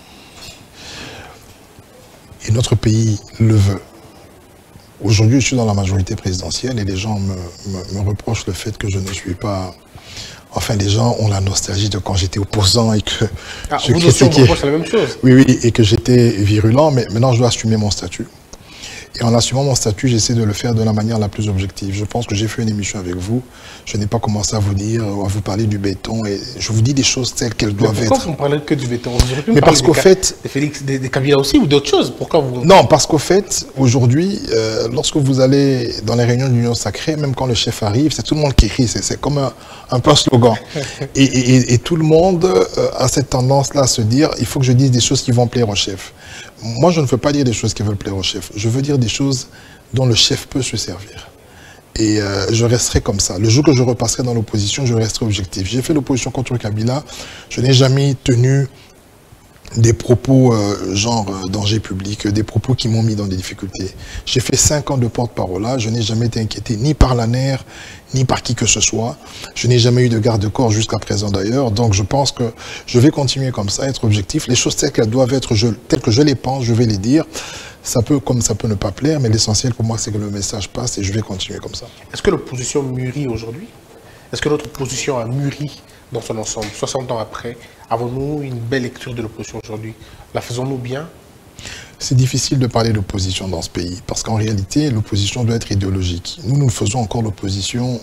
Et notre pays le veut. Aujourd'hui, je suis dans la majorité présidentielle et les gens me reprochent le fait que je ne suis pas... Enfin, les gens ont la nostalgie de quand j'étais opposant et que je critiquais... Vous la même chose. Oui, et que j'étais virulent, mais maintenant je dois assumer mon statut. Et en assumant mon statut, j'essaie de le faire de la manière la plus objective. Je pense que j'ai fait une émission avec vous. Je n'ai pas commencé à vous dire, à vous parler du béton. Et je vous dis des choses telles qu'elles doivent être. Pourquoi vous ne parlez que du béton? Mais parce qu'au fait... Des Kabila aussi ou d'autres choses? Pourquoi vous... Non, parce qu'au fait, aujourd'hui, lorsque vous allez dans les réunions de l'Union sacrée, même quand le chef arrive, c'est tout le monde qui crie. C'est comme un peu un slogan. et tout le monde a cette tendance-là à se dire, il faut que je dise des choses qui vont plaire au chef. Moi, je ne veux pas dire des choses qui veulent plaire au chef. Je veux dire des choses dont le chef peut se servir. Et je resterai comme ça. Le jour que je repasserai dans l'opposition, je resterai objectif. J'ai fait l'opposition contre Kabila. Je n'ai jamais tenu des propos genre danger public, des propos qui m'ont mis dans des difficultés. J'ai fait 5 ans de porte-parole là. Je n'ai jamais été inquiété ni par l'ANER, ni par qui que ce soit. Je n'ai jamais eu de garde-corps jusqu'à présent d'ailleurs. Donc je pense que je vais continuer comme ça, être objectif. Les choses telles qu'elles doivent être, telles que je les pense, je vais les dire. Ça peut comme ça peut ne pas plaire, mais l'essentiel pour moi c'est que le message passe et je vais continuer comme ça. Est-ce que l'opposition mûrit aujourd'hui? Est-ce que notre position a mûri dans son ensemble, 60 ans après? Avons-nous une belle lecture de l'opposition aujourd'hui? La faisons-nous bien? C'est difficile de parler d'opposition dans ce pays, parce qu'en réalité, l'opposition doit être idéologique. Nous faisons encore l'opposition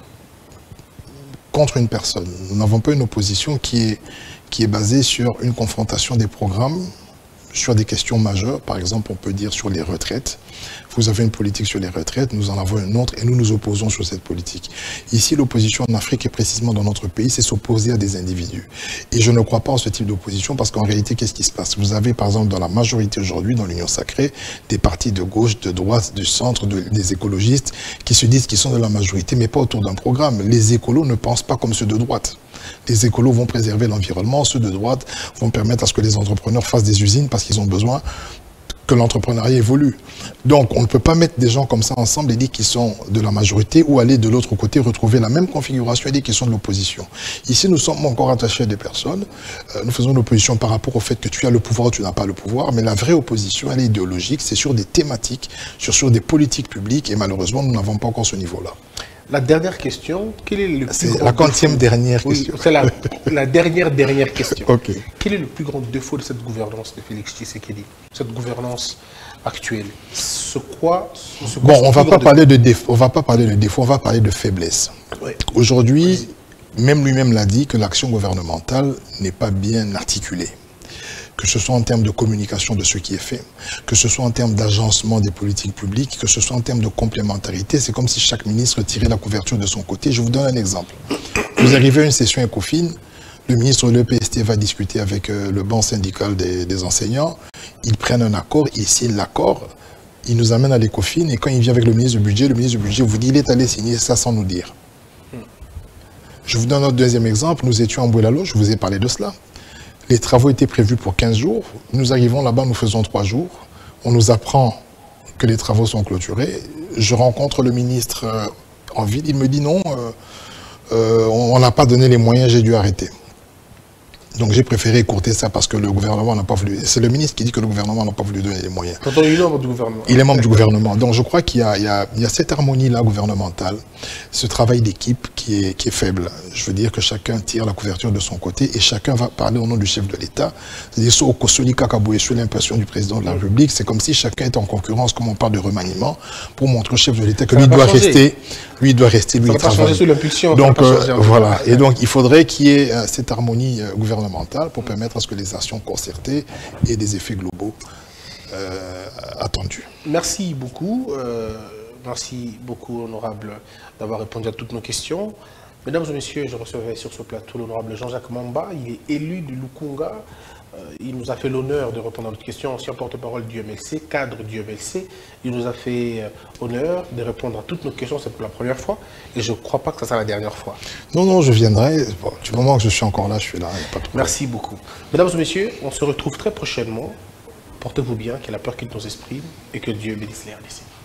contre une personne. Nous n'avons pas une opposition qui est basée sur une confrontation des programmes, sur des questions majeures. Par exemple, on peut dire sur les retraites. Vous avez une politique sur les retraites, nous en avons une autre et nous nous opposons sur cette politique. Ici, l'opposition en Afrique et précisément dans notre pays, c'est s'opposer à des individus. Et je ne crois pas en ce type d'opposition parce qu'en réalité, qu'est-ce qui se passe? Vous avez par exemple dans la majorité aujourd'hui, dans l'Union sacrée, des partis de gauche, de droite, du centre, des écologistes qui se disent qu'ils sont de la majorité, mais pas autour d'un programme. Les écolos ne pensent pas comme ceux de droite. Les écolos vont préserver l'environnement, ceux de droite vont permettre à ce que les entrepreneurs fassent des usines parce qu'ils ont besoin que l'entrepreneuriat évolue. Donc, on ne peut pas mettre des gens comme ça ensemble et dire qu'ils sont de la majorité ou aller de l'autre côté, retrouver la même configuration et dire qu'ils sont de l'opposition. Ici, nous sommes encore attachés à des personnes. Nous faisons une opposition par rapport au fait que tu as le pouvoir ou tu n'as pas le pouvoir, mais la vraie opposition, elle est idéologique, c'est sur des thématiques, sur des politiques publiques, et malheureusement, nous n'avons pas encore ce niveau-là. La dernière question, quel est le plus C'est grand la quantième défaut... dernière Oui, question. c'est la dernière question. Ok. Quel est le plus grand défaut de cette gouvernance de Félix Tshisekedi, cette gouvernance actuelle? Bon, on va pas parler de défaut, on va pas parler de défaut, on va parler de faiblesse. Oui. Aujourd'hui, même lui-même l'a dit que l'action gouvernementale n'est pas bien articulée. Que ce soit en termes de communication de ce qui est fait, que ce soit en termes d'agencement des politiques publiques, que ce soit en termes de complémentarité, c'est comme si chaque ministre tirait la couverture de son côté. Je vous donne un exemple. Vous arrivez à une session ECOFIN, le ministre de l'EPST va discuter avec le banc syndical des enseignants, ils prennent un accord, ils signent l'accord, ils nous amènent à l'ECOFIN et quand il vient avec le ministre du budget vous dit il est allé signer ça sans nous dire. Je vous donne un deuxième exemple, nous étions en Bouelalo, je vous ai parlé de cela. Les travaux étaient prévus pour 15 jours. Nous arrivons là-bas, nous faisons 3 jours. On nous apprend que les travaux sont clôturés. Je rencontre le ministre en ville. Il me dit non, on n'a pas donné les moyens, j'ai dû arrêter. Donc j'ai préféré écourter ça parce que le gouvernement n'a pas voulu. C'est le ministre qui dit que le gouvernement n'a pas voulu donner les moyens. Pourtant, il est membre du gouvernement. Il est membre du gouvernement. Donc je crois qu'il y a cette harmonie-là gouvernementale, ce travail d'équipe qui est faible. Je veux dire que chacun tire la couverture de son côté et chacun va parler au nom du chef de l'État. C'est-à-dire au Kosoli Kakaboué, sous l'impression du président de la République, c'est comme si chacun est en concurrence, comme on parle de remaniement, pour montrer au chef de l'État que lui doit rester, lui il travaille. Sous l'impulsion. Donc voilà. Et donc il faudrait qu'il y ait cette harmonie gouvernementale pour permettre à ce que les actions concertées aient des effets globaux attendus. Merci beaucoup. Merci beaucoup, honorable, d'avoir répondu à toutes nos questions. Mesdames et messieurs, je recevais sur ce plateau l'honorable Jean-Jacques Mamba. Il est élu du Lukunga. Il nous a fait l'honneur de répondre à notre question, ancien porte-parole du MLC, cadre du MLC. Il nous a fait honneur de répondre à toutes nos questions, c'est pour la première fois. Et je ne crois pas que ça sera la dernière fois. Non, non, je viendrai. Bon, du moment que je suis encore là, je suis là. Y a pas de problème. Merci beaucoup. Mesdames et messieurs, on se retrouve très prochainement. Portez-vous bien, que la peur quitte nos esprits et que Dieu bénisse les RDC.